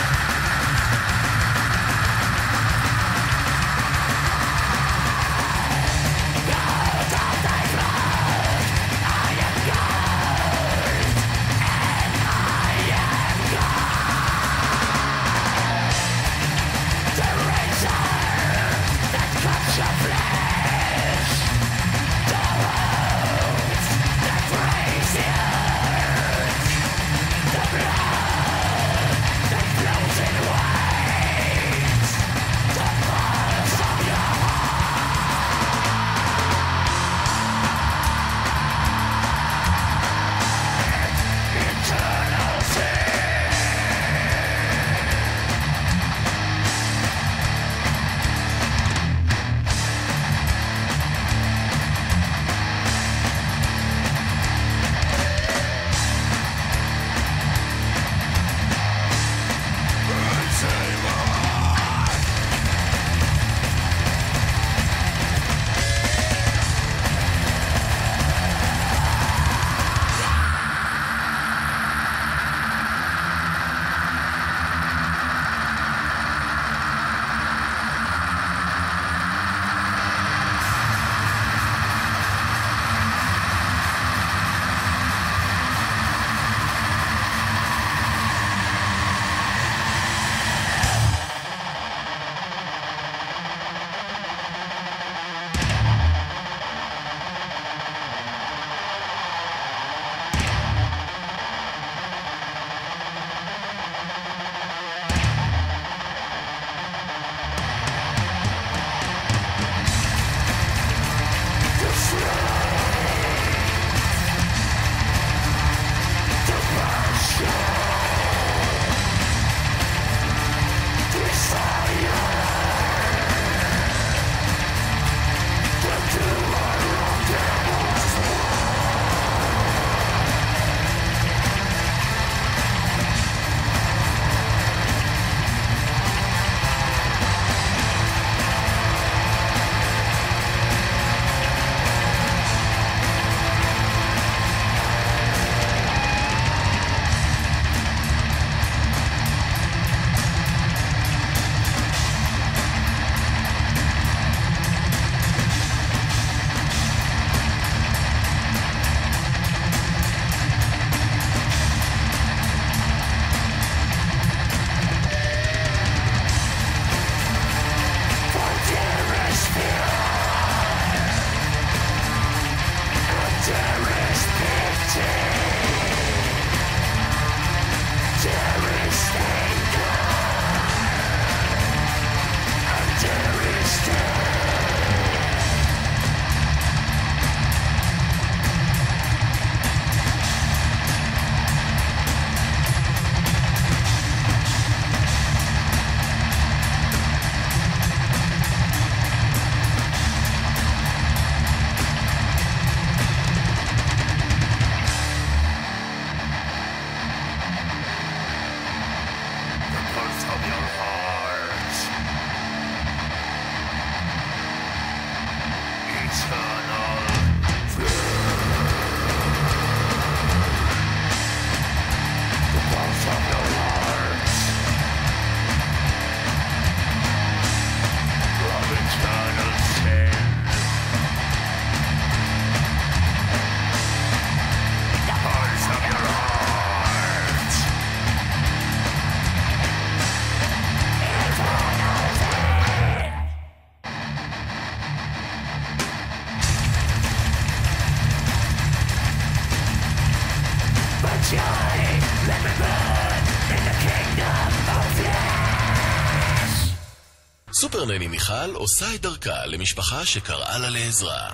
סופר נני מיכל עושה את דרכה למשפחה שקראה לה לעזרה.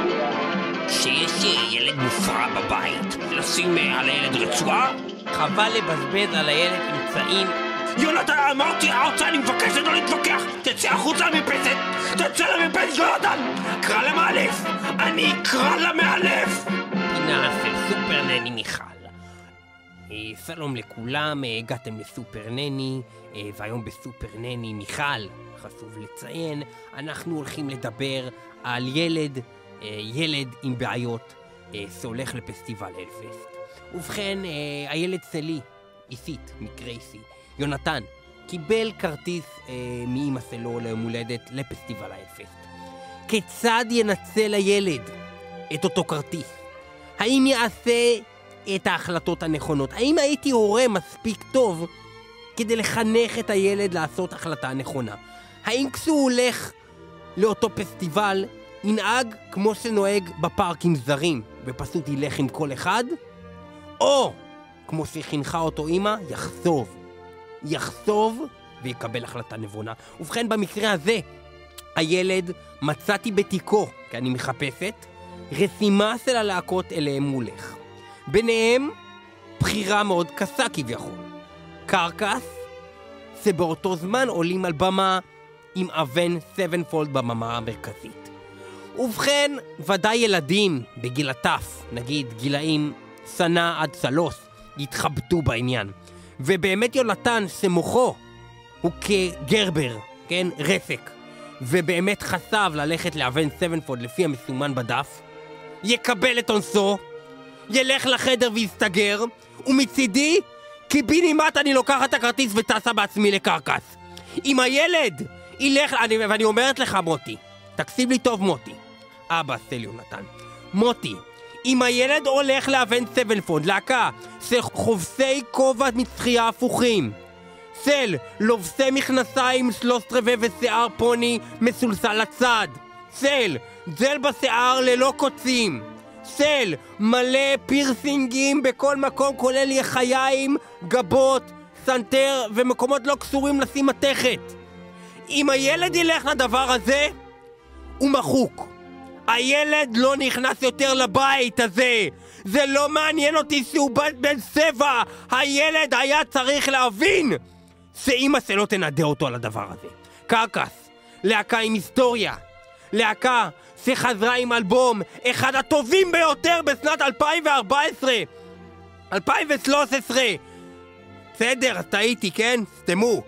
שיש ילד מופרע בבית, לשים על הילד רצועה? חבל לבזבז על הילד אמצעים. יונתן, אמרתי, ארצה, אני מבקש לא להתווכח. תצא החוצה למרפסת, תצא למרפסת, יונתן. קרא למאלף, אני אקרא למאלף. פינה של סופר נני מיכל. שלום לכולם, הגעתם לסופר נני, והיום בסופר נני מיכל, חשוב לציין, אנחנו הולכים לדבר על ילד, ילד עם בעיות, שהולך לפסטיבל הלפסט. ובכן, הילד שלי, איסית, מקרייסי, יונתן, קיבל כרטיס מאמא שלו ליום הולדת לפסטיבל הלפסט. כיצד ינצל הילד את אותו כרטיס? האם יעשה את ההחלטות הנכונות? האם הייתי הורה מספיק טוב כדי לחנך את הילד לעשות החלטה נכונה? האם כשהוא הולך לאותו פסטיבל ינהג כמו שנוהג בפארקים זרים ופשוט ילך עם כל אחד? או כמו שחינכה אותו אמא, יחשוב יחשוב ויקבל החלטה נבונה. ובכן, במקרה הזה הילד מצאתי בתיקו, כי אני מחפשת, רשימה של הלהקות אליהם הוא הולך. ביניהם בחירה מאוד קשה כביכול, קרקס, שבאותו זמן עולים על במה עם אבן סבנפולד בממה המרכזית. ובכן, ודאי ילדים בגיל הטף, נגיד גילאים שנה עד שלוש, יתחבטו בעניין. ובאמת יונתן שמוחו הוא כגרבר, כן, רסק, ובאמת חסב ללכת לאבן סבנפולד לפי המסומן בדף, יקבל את אונסו, ילך לחדר ויסתגר, ומצידי, קיבינימט אני לוקחת את הכרטיס וטסה בעצמי לקרקס. אם הילד ילך, אני, ואני אומרת לך מוטי, תקשיב לי טוב מוטי, אבא של יונתן, מוטי, אם הילד הולך לאבן סבנפולד, להקה של חובסי כובע מצחייה הפוכים, של לובסי מכנסיים שלושת רבעי ושיער פוני מסולסל לצד, של ג'ל בשיער ללא קוצים, של מלא פירסינגים בכל מקום כולל יחיים, גבות, סנטר ומקומות לא קשורים לשים מתכת. אם הילד ילך לדבר הזה, הוא מחוק. הילד לא נכנס יותר לבית הזה. זה לא מעניין אותי שהוא בן שבע. הילד היה צריך להבין שאמא שלו תנדה אותו על הדבר הזה. קרקס, להקה עם היסטוריה, להקה שחזרה עם אלבום אחד הטובים ביותר בשנת אלפיים וארבע עשרה, אלפיים ושלוש עשרה. בסדר, אז טעיתי, כן? סתמו.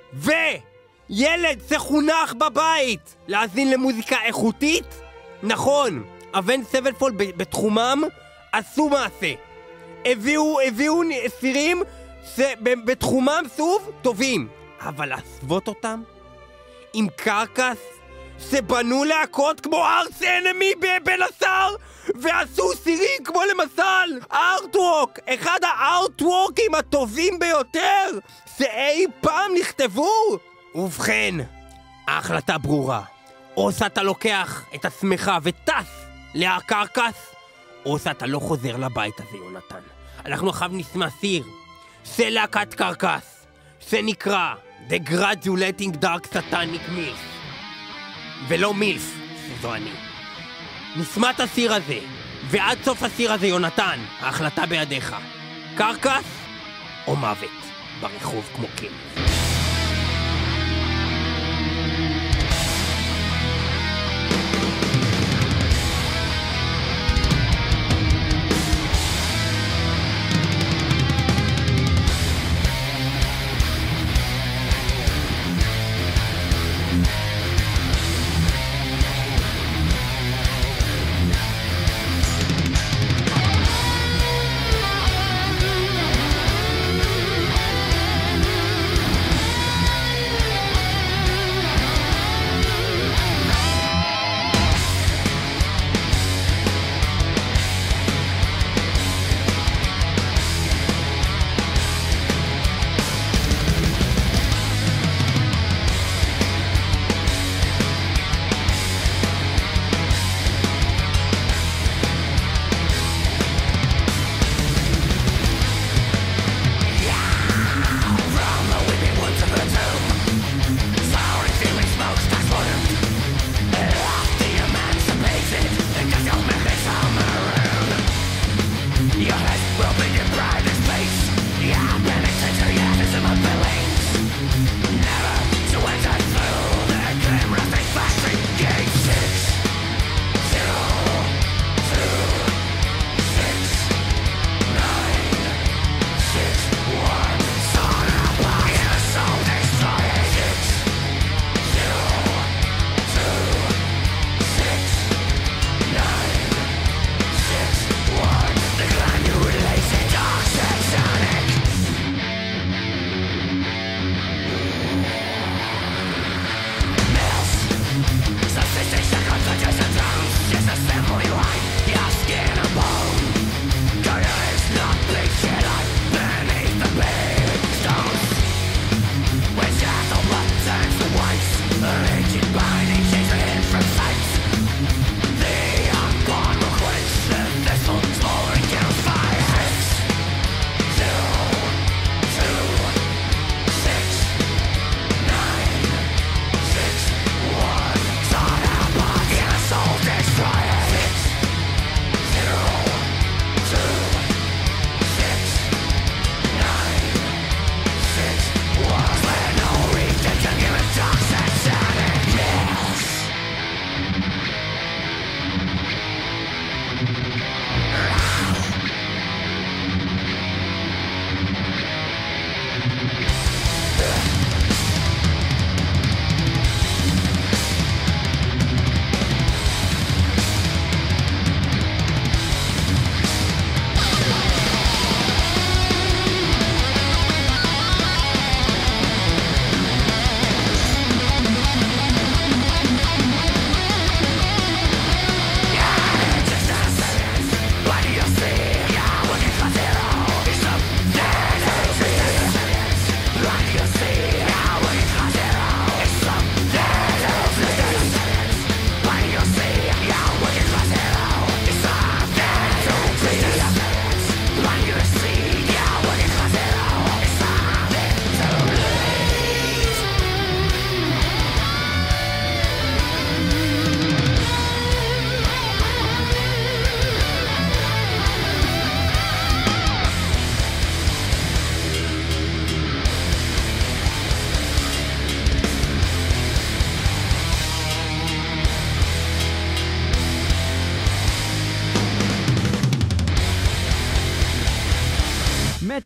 וילד שחונך בבית להאזין למוזיקה איכותית, נכון, אבן סבנפולד בתחומם עשו מעשה. הביאו, הביאו סירים שבתחומם סוב טובים, אבל להסוות אותם עם קרקס שבנו להקות כמו ארס אנמי בבן עשר ועשו סירים כמו למשל ארטוורק, אחד הארטוורקים הטובים ביותר שאי פעם נכתבו. ובכן, ההחלטה ברורה, או שאתה לוקח את עצמך וטס להר קרקס, או שאתה לא חוזר לבית הזה, יונתן. אנחנו עכשיו נשמע סיר של להקת קרקס שנקרא The Graduating Dark Satanic Milf, ולא מילף, זו אני. נשמע את הסיר הזה, ועד סוף הסיר הזה, יונתן, ההחלטה בידיך. קרקס או מוות ברחוב כמו כן.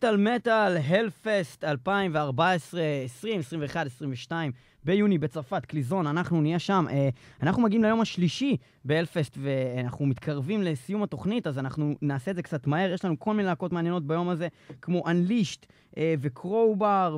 מטל מטל, הלפסט אלפיים וארבע עשרה, עשרים, עשרים ואחת, עשרים ושתיים, ביוני בצרפת, קליזון, אנחנו נהיה שם. אנחנו מגיעים ליום השלישי בהלפסט, ואנחנו מתקרבים לסיום התוכנית, אז אנחנו נעשה את זה קצת מהר. יש לנו כל מיני להקות מעניינות ביום הזה, כמו Unleashed וקרואובר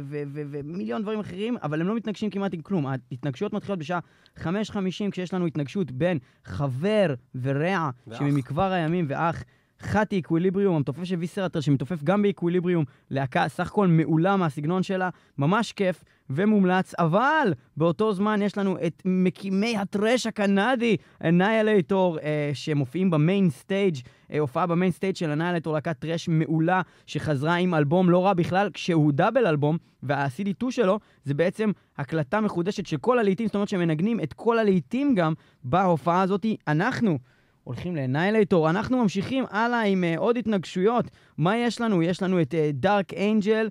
ומיליון דברים אחרים, אבל הם לא מתנגשים כמעט עם כלום. ההתנגשויות מתחילות בשעה חמש חמישים, כשיש לנו התנגשות בין חבר ורע, שממקבר הימים ואח, חטי אקוויליבריום, המתופף של ויסרטר, שמתופף גם באקוויליבריום, להקה סך הכל מעולה מהסגנון שלה, ממש כיף ומומלץ, אבל באותו זמן יש לנו את מקימי הטרש הקנדי, אנאיילייטור, אה, שמופיעים במיין סטייג', אה, הופעה במיין סטייג' של אנאיילייטור, להקת טרש מעולה, שחזרה עם אלבום לא רע בכלל, כשהוא דאבל אלבום, וה-סי די טו שלו, זה בעצם הקלטה מחודשת של כל הלהיטים, זאת אומרת שמנגנים את כל הלהיטים גם בהופעה הזאת. אנחנו הולכים לאנאיילייטור, אנחנו ממשיכים הלאה עם uh, עוד התנגשויות. מה יש לנו? יש לנו את דארק uh, אנג'ל,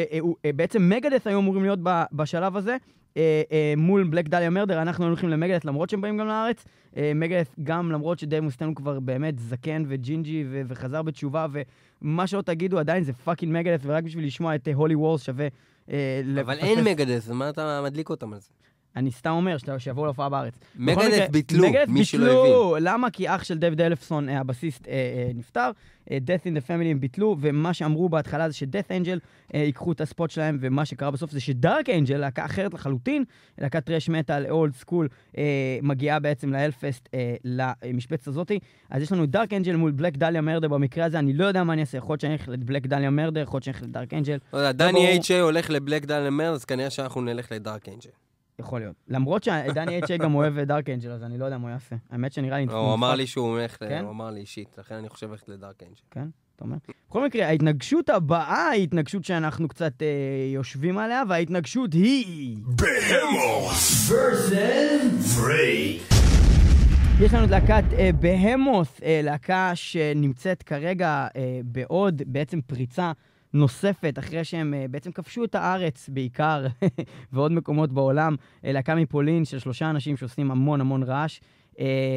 שבעצם uh, מגדס היו אמורים להיות ב- בשלב הזה, uh, uh, מול בלק דליה מרדר. אנחנו הולכים למגדס למרות שהם באים גם לארץ. Uh, מגדס גם למרות שדייב מוסטנו כבר באמת זקן וג'ינג'י ו- וחזר בתשובה, ומה שלא תגידו עדיין זה פאקינג מגדס, ורק בשביל לשמוע את הולי uh, וורס שווה uh, אבל לפספס. אין מגדס, מה אתה מדליק אותם על זה? אני סתם אומר שיבואו להופעה בארץ. מגדס ביטלו, מי שלא הבין. למה? כי אח של דייוויד אלפסון, הבסיסט, נפטר. Death in the Family הם ביטלו, ומה שאמרו בהתחלה זה שדאת' אנג'ל ייקחו את הספוט שלהם, ומה שקרה בסוף זה שדארק אנג'ל, להקה אחרת לחלוטין, להקת טרש מטל, אולד סקול, מגיעה בעצם להלפסט, למשבצת הזאת. אז יש לנו דארק אנג'ל מול בלק דליה מרדר במקרה הזה, אני לא יודע מה אני אעשה, יכול להיות שאני הולך לבלק דליה מרדר, יכול להיות שאני הולך לדארק אנג'ל. דני אייץ' איי הולך לבלק דליה מרדר, אז כנראה שאנחנו נלך לדארק אנג'ל. יכול להיות. למרות שדני אייץ' איי גם אוהב דארק אנג'ל, אז אני לא יודע מה הוא יעשה. האמת שנראה לי... הוא אמר לי שהוא הולך, הוא אמר לי אישית, לכן אני חושב ללכת לדארק אנג'ל. כן, אתה אומר? בכל מקרה, ההתנגשות הבאה היא התנגשות שאנחנו קצת יושבים עליה, וההתנגשות היא... בהמוס versus Vrade. יש לנו את להקת בהמוס, להקה שנמצאת כרגע בעוד בעצם פריצה נוספת, אחרי שהם uh, בעצם כבשו את הארץ בעיקר, ועוד מקומות בעולם, uh, להקה מפולין של שלושה אנשים שעושים המון המון רעש, uh,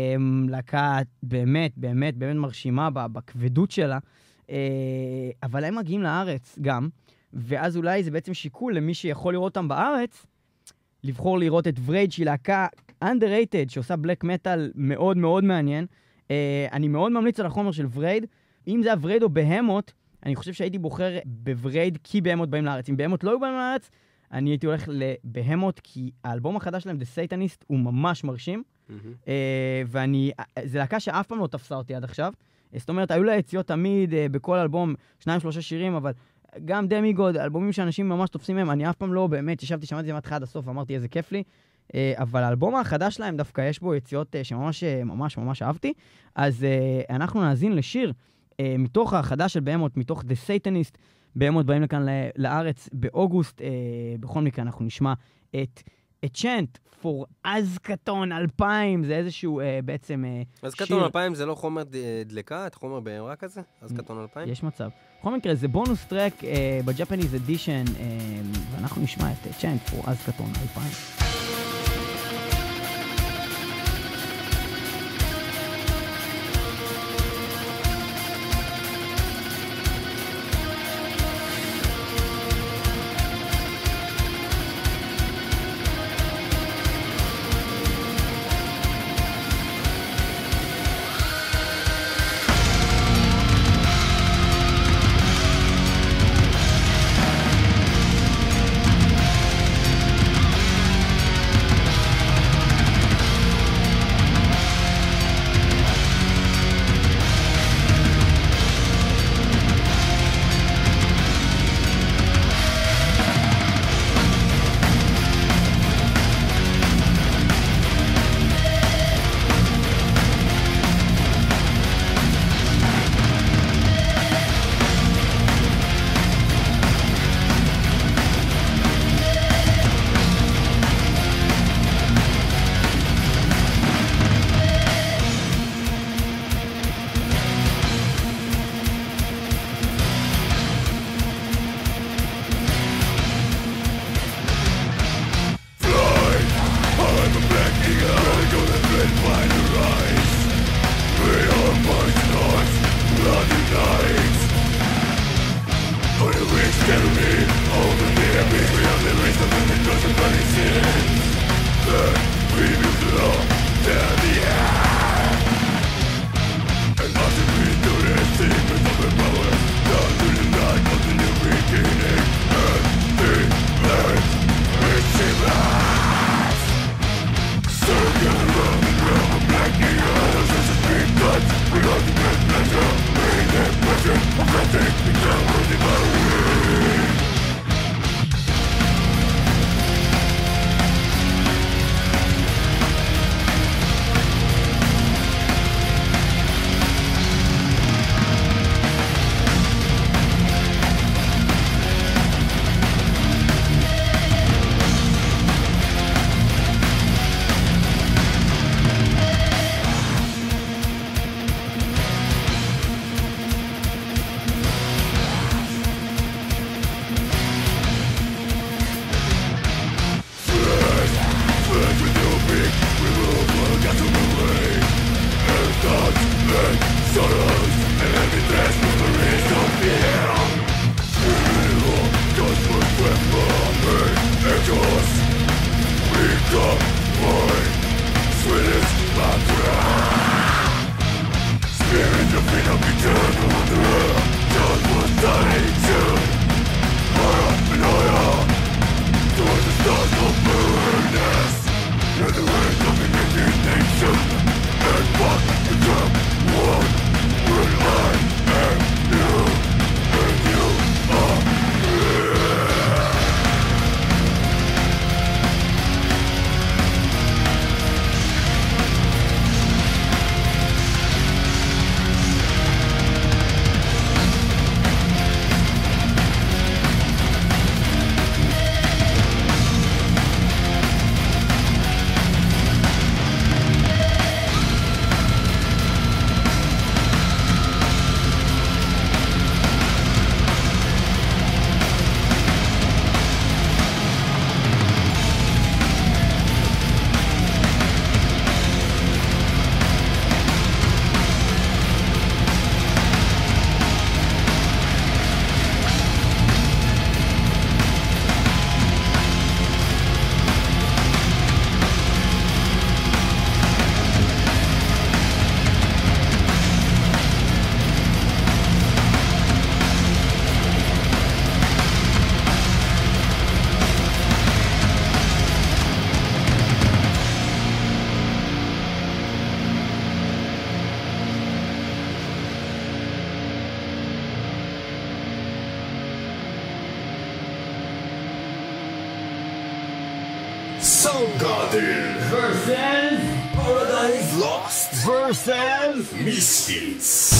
להקה באמת, באמת, באמת מרשימה בכבדות שלה, uh, אבל הם מגיעים לארץ גם, ואז אולי זה בעצם שיקול למי שיכול לראות אותם בארץ, לבחור לראות את Vrade, שהיא להקה underrated, שעושה בלק מטל מאוד מאוד מעניין. Uh, אני מאוד ממליץ על החומר של Vrade, אם זה Vrade או בהמות, אני חושב שהייתי בוחר בברייד כי בהמות באים לארץ. אם בהמות לא היו באים לארץ, אני הייתי הולך לבהמות, כי האלבום החדש שלהם, The Satanist, הוא ממש מרשים. Mm-hmm. ואני, זה להקה שאף פעם לא תפסה אותי עד עכשיו. זאת אומרת, היו לה יציאות תמיד בכל אלבום, שניים, שלושה שירים, אבל גם דמיגוד, אלבומים שאנשים ממש תופסים מהם, אני אף פעם לא באמת, ישבתי, שמעתי זה מהתחלה עד הסוף, ואמרתי איזה כיף לי. אבל האלבום החדש שלהם דווקא יש בו יציאות שממש ממש ממש אהבתי. אז אנחנו נאזין לשיר Uh, מתוך החדש של בהמות, מתוך The Satanist. בהמות באים לכאן לארץ באוגוסט. Uh, בכל מקרה אנחנו נשמע את A Chant for אזקטון אלפיים. זה איזשהו uh, בעצם uh, שיר. אזקטון אלפיים זה לא חומר דלקה? את חומר בהמרה כזה? אזקטון אלפיים? יש מצב. בכל מקרה זה בונוס טרק uh, בג'פניז אדישן, uh, ואנחנו נשמע את A Chant for אזקטון אלפיים. Soundgarden versus Paradise Lost versus Misfits.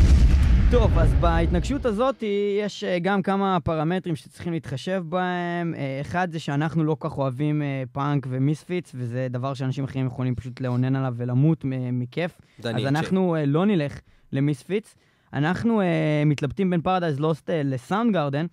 טוב, אז בהתנגשות הזאת יש גם כמה פרמטרים שצריכים להתחשב בהם. אחד זה שאנחנו לא כך אוהבים פאנק ומיספיץ, וזה דבר שאנשים אחרים יכולים פשוט לעונן עליו ולמות מכיף. אז אנחנו לא נלך למיספיץ. אנחנו מתלבטים בין פרדייז לוסט לסאונדגרדן.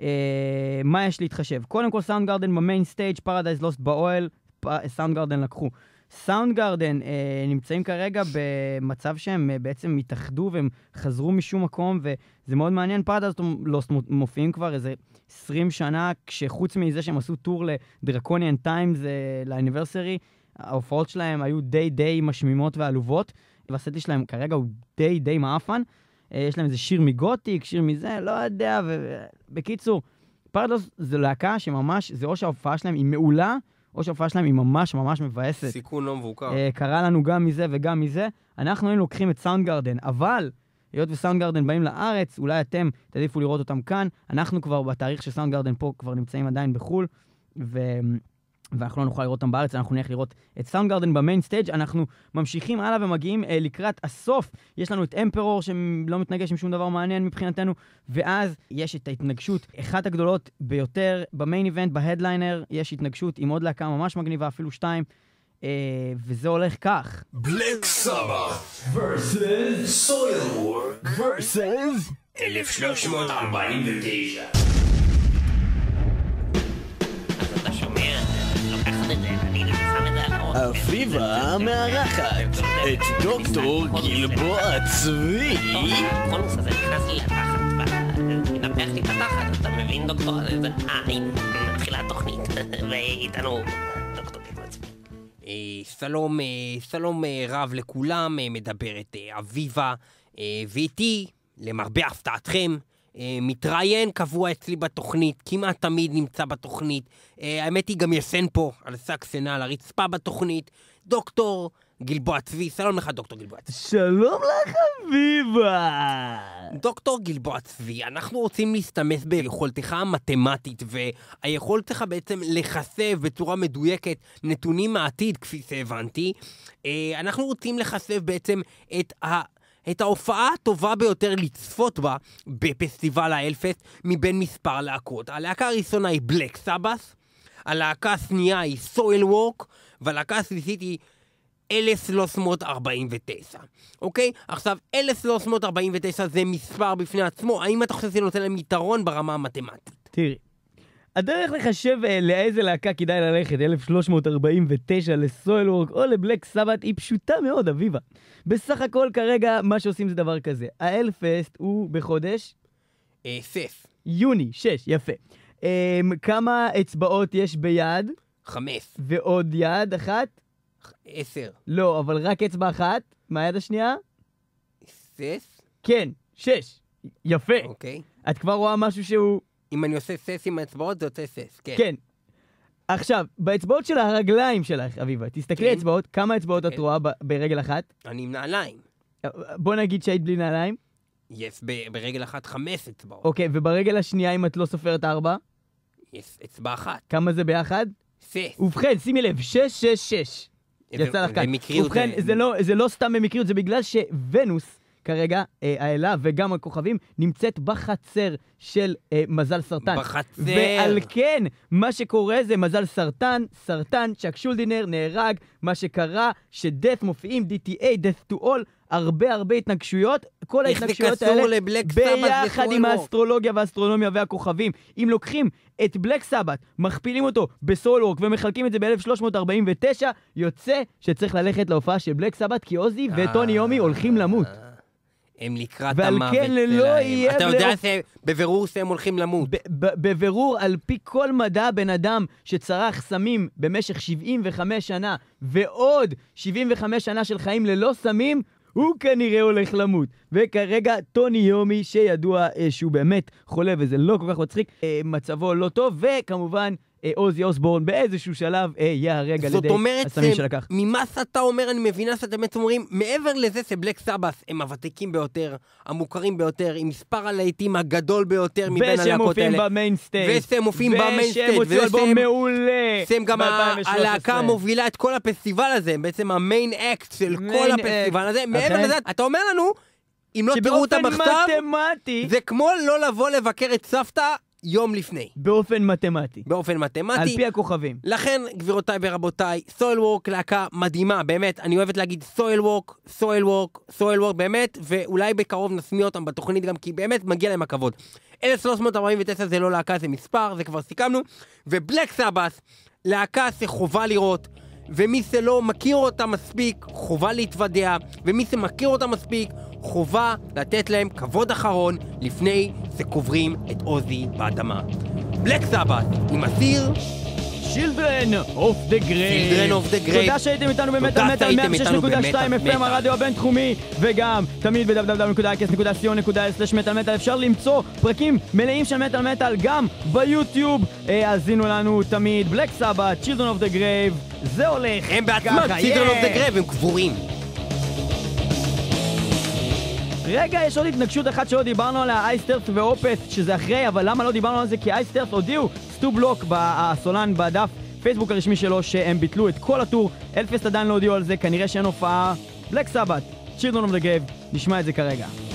מה יש להתחשב? קודם כל סאונדגרדן במיין סטייג', פרדייז לוסט באוהל, סאונדגרדן לקחו. סאונדגרדן אה, נמצאים כרגע במצב שהם אה, בעצם התאחדו והם חזרו משום מקום, וזה מאוד מעניין. פרדייז לוסט מופיעים כבר איזה עשרים שנה, כשחוץ מזה שהם עשו טור לדרקוניאן טיימס אה, לאניברסרי, ההופעות שלהם היו די די משמימות ועלובות, והסטי שלהם כרגע הוא די די מאפן. אה, יש להם איזה שיר מגותיק, שיר מזה, לא יודע, ובקיצור, פרדייז זה להקה שממש, זה או שההופעה שלהם היא מעולה, או שההופעה שלהם היא ממש ממש מבאסת. סיכון לא מבוקר. Uh, קרה לנו גם מזה וגם מזה. אנחנו היינו לוקחים את סאונדגרדן, אבל היות וסאונדגרדן באים לארץ, אולי אתם תעדיפו לראות אותם כאן. אנחנו כבר בתאריך שסאונדגרדן פה כבר נמצאים עדיין בחול, ו... ואנחנו לא נוכל לראות אותם בארץ, אנחנו נלך לראות את סאונדגרדן במיין סטייג'. אנחנו ממשיכים הלאה ומגיעים אה, לקראת הסוף. יש לנו את אמפרור שלא מתנגש עם שום דבר מעניין מבחינתנו, ואז יש את ההתנגשות, אחת הגדולות ביותר במיין איבנט, בהדליינר, יש התנגשות עם עוד להקה ממש מגניבה, אפילו שתיים, אה, וזה הולך כך. Black Sabbath versus Soilwork versus אלף שלוש מאות ארבעים ותשע. אביבה מארחת את דוקטור גלבוע צבי. כל נושא הזה נכנס לי לתחת, מנפח לי את התחת, אתה מבין דוקטור? אה, מתחילה התוכנית, ואיתנו דוקטור גלבוע צבי. שלום, שלום רב לכולם, מדברת אביבה, ואיתי, למרבה הפתעתכם, מתראיין קבוע אצלי בתוכנית, כמעט תמיד נמצא בתוכנית. האמת היא גם ישן פה על סקסנה, על הרצפה בתוכנית, דוקטור גלבוע צבי. שלום לך דוקטור גלבוע צבי. שלום לך אביבה. דוקטור גלבוע צבי, אנחנו רוצים להסתמס ביכולתך המתמטית, והיכולתך בעצם לחשף בצורה מדויקת נתונים מהעתיד, כפי שהבנתי. אנחנו רוצים לחשף בעצם את ה... את ההופעה הטובה ביותר לצפות בה בפסטיבל האלפסט מבין מספר להקות. הלהקה הראשונה היא בלק סבת, הלהקה השנייה היא סוילוורק, והלהקה השלישית היא אלף שלוש מאות ארבעים ותשע. אוקיי? עכשיו, אלף שלוש מאות ארבעים ותשע זה מספר בפני עצמו. האם אתה חושב שזה נותן להם יתרון ברמה המתמטית? תראי, הדרך לחשב אה, לאיזה להקה כדאי ללכת, אלף שלוש מאות ארבעים ותשע לסוילוורק או לבלק סבת, היא פשוטה מאוד, אביבה. בסך הכל כרגע מה שעושים זה דבר כזה. האלפסט הוא בחודש? אה, סף. יוני, שש, יפה. אה, כמה אצבעות יש ביד? חמש. ועוד יד אחת? עשר. לא, אבל רק אצבע אחת. מה היד השנייה? סס? כן, שש. יפה. אוקיי. את כבר רואה משהו שהוא... אם אני עושה סס עם האצבעות, זה יוצא סס, כן. כן. עכשיו, באצבעות של הרגליים שלך, אביבה, תסתכלי כן. אצבעות, כמה אצבעות את כן. רואה ב- ברגל אחת? אני עם נעליים. בוא נגיד שהיית בלי נעליים. יש ב- ברגל אחת חמש אצבעות. אוקיי, וברגל השנייה, אם את לא סופרת ארבע, יש אצבע אחת. כמה זה ביחד? סס. ובכן, שימי לב, שש, שש, שש. יצא לך כאן. במקריות. ובכן, זה לא, זה לא סתם במקריות, זה בגלל שוונוס, כרגע, אה, האלה וגם הכוכבים, נמצאת בחצר של אה, מזל סרטן. בחצר. ועל כן, מה שקורה זה מזל סרטן, סרטן, צ'אק שולדינר נהרג, מה שקרה, שדאט מופיעים, די טי איי, Death to All, הרבה הרבה התנגשויות, כל איך זה ההתנגשויות קשור האלה לבלק סבת ביחד עם וסוילוורק? האסטרולוגיה והאסטרונומיה והכוכבים. אם לוקחים את בלק סבת, מכפילים אותו בסוילוורק ומחלקים את זה ב-אלף שלוש מאות ארבעים ותשע, יוצא שצריך ללכת להופעה של בלק סבת, כי עוזי וטוני יומי הולכים למות. הם לקראת ועל המוות כן לא שלהם. יהיה אתה יודע בלעוף- שבבירור שהם הולכים למות. ב- ב- בבירור, על פי כל מדע, בן אדם שצרך סמים במשך שבעים וחמש שנה, ועוד שבעים וחמש שנה של חיים ללא סמים, הוא כנראה הולך למות. וכרגע טוני יומי, שידוע אה, שהוא באמת חולה, וזה לא כל כך מצחיק, אה, מצבו לא טוב, וכמובן אה, עוזי אוסבורן באיזשהו שלב אה, ייהרג על זאת ידי אומרת, הסמים זה- שלקח. ממה שאתה אומר, אני מבינה שאתם בעצם אומרים, מעבר לזה שבלק סבת הם הוותיקים ביותר, המוכרים ביותר, עם מספר הלהיטים הגדול ביותר מבין ושהם הלהקות מופיעים האלה. במיינסטייג'. ושהם מופיעים במיינסטייג'. ושהם הוציאו אלבום ושהם- מעולה. שהם גם ה- ב-אלפיים ושלוש עשרה. הלהקה מובילה את כל הפסטיבל הזה, בעצם המיין אקט של מיין כל אקט, הפסטיבל הזה. מעבר אכן. לזה, אתה אומר לנו, אם לא תראו אותם שבאופן בכתב, מתמטי, זה כמו לא לבוא לבקר את סבתא יום לפני. באופן מתמטי. באופן על מתמטי. פי הכוכבים. לכן, גבירותיי ורבותיי, סוילוורק להקה מדהימה, באמת, אני אוהבת להגיד סוילוורק, סוילוורק, סוילוורק, באמת, ואולי בקרוב נשמיע אותם בתוכנית גם, כי באמת מגיע להם הכבוד. אלף שלוש מאות ארבעים ותשע זה לא להקה, זה מספר, זה כבר סיכמנו, ובלק סבת, להקה שחובה לראות, ומי שלא מכיר אותה מספיק, חובה להתוודע, ומי שמכיר אותה מספיק, חובה לתת להם כבוד אחרון לפני שקוברים את עוזי באדמה. בלק סבת, עם הסיר, Children of the Grave. Children of the Grave. תודה שהייתם איתנו במטל תודה מטל שהייתם מאה ושש איתנו נקודה שתיים במטל אף אם מטל. הרדיו הבינתחומי, וגם תמיד ב-דאבליו דאבליו דאבליו נקודה איי קס נקודה סי או נקודה איי סלש מטל מטל. אפשר למצוא פרקים מלאים של מטל מטל גם ביוטיוב. אה, האזינו לנו תמיד בלק סבת, Children of the Grave. זה הולך הם בעצמם, ככה, ציזון yeah. אוף דה גרב, הם קבורים. רגע, יש עוד התנגשות אחת שלא דיברנו עליה, אייסטרס ואופת, שזה אחרי, אבל למה לא דיברנו על זה? כי אייסטרס הודיעו, סטו בלוק, הסולן בדף פייסבוק הרשמי שלו, שהם ביטלו את כל הטור. אלפסט עדיין לא הודיעו על זה, כנראה שאין הופעה. בלק סבת, Children of the Grave, נשמע את זה כרגע.